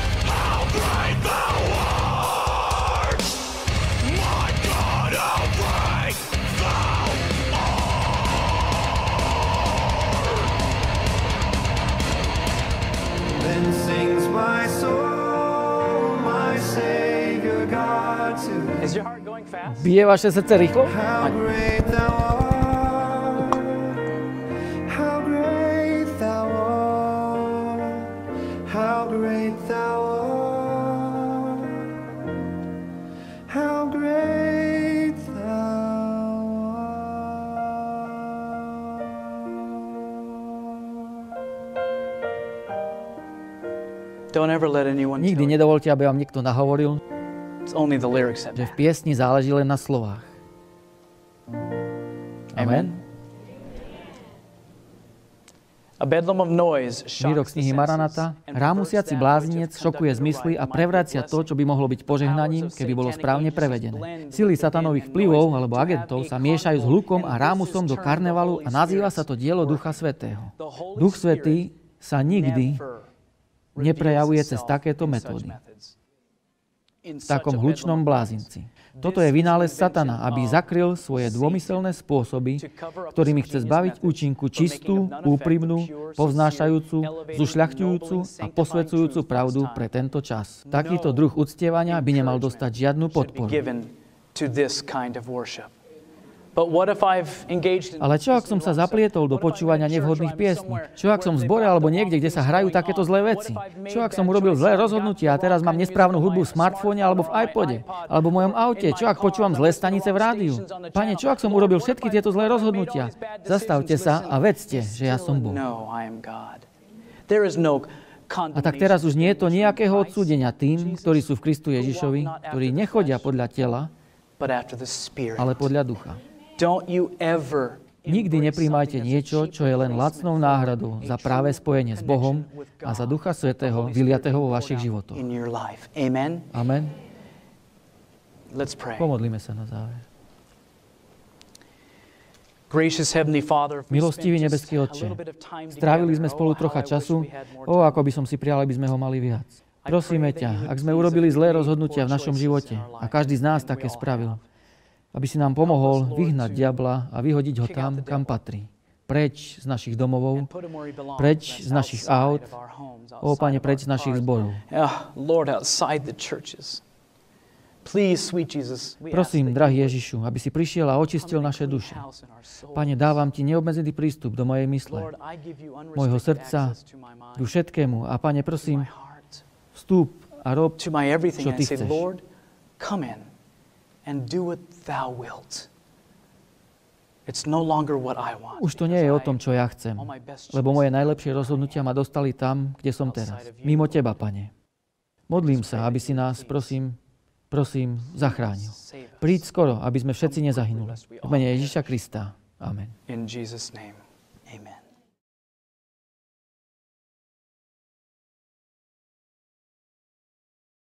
Bije vaše srdce rýchlo? Nikdy nedovolte, aby vám niekto nahovoril, že v piesni záleží len na slovách. Amen. Výrok z knihy Maranata. Rámusiaci blázinec šokuje zmysly a prevracia to, čo by mohlo byť požehnaním, keby bolo správne prevedené. Sily satanových vplyvov alebo agentov sa miešajú s hlukom a rámusom do karnevalu a nazýva sa to dielo Ducha Svätého. Duch Svätý sa nikdy neprejavuje cez takéto metódy. V takom hlučnom blázinci. Toto je vynález satana, aby zakryl svoje dômyselné spôsoby, ktorými chce zbaviť účinku čistú, úprimnú, povznášajúcu, zušľachťujúcu a posvedzujúcu pravdu pre tento čas. Takýto druh uctievania by nemal dostať žiadnu podporu. Ale čo ak som sa zaplietol do počúvania nevhodných piesní? Čo ak som v zbore alebo niekde, kde sa hrajú takéto zlé veci? Čo ak som urobil zlé rozhodnutie a teraz mám nesprávnu hudbu v smartfóne alebo v iPode? Alebo v mojom aute? Čo ak počúvam zlé stanice v rádiu? Pane, čo ak som urobil všetky tieto zlé rozhodnutia? Zastavte sa a vedzte, že ja som Boh. A tak teraz už nie je to nejakého odsúdenia tým, ktorí sú v Kristu Ježišovi, ktorí nechodia podľa tela, ale podľa ducha. Nikdy nepríjmajte niečo, čo je len lacnou náhradou za práve spojenie s Bohom a za Ducha Svätého vyliatého vo vašich životoch. Amen. Pomodlíme sa na záver. Milostivý nebeský Otče, strávili sme spolu trocha času, ako by som si prijal, aby sme ho mali viac. Prosíme ťa, ak sme urobili zlé rozhodnutia v našom živote, a každý z nás také spravil, aby si nám pomohol vyhnať diabla a vyhodiť ho tam, kam patrí. Preč z našich domovov, preč z našich aut, Pane, preč z našich zborov. Prosím, drahý Ježišu, aby si prišiel a očistil naše duše. Pane, dávam ti neobmedzený prístup do mojej mysle, môjho srdca, ku všetkému. A Pane, prosím, vstúp a rob, čo ty chceš. Už to nie je o tom, čo ja chcem, lebo moje najlepšie rozhodnutia ma dostali tam, kde som teraz. Mimo teba, Pane. Modlím sa, aby si nás, prosím, prosím, zachráň ho. Príď skoro, aby sme všetci nezahynuli. V mene Ježiša Krista. Amen. In Jesus' name, amen.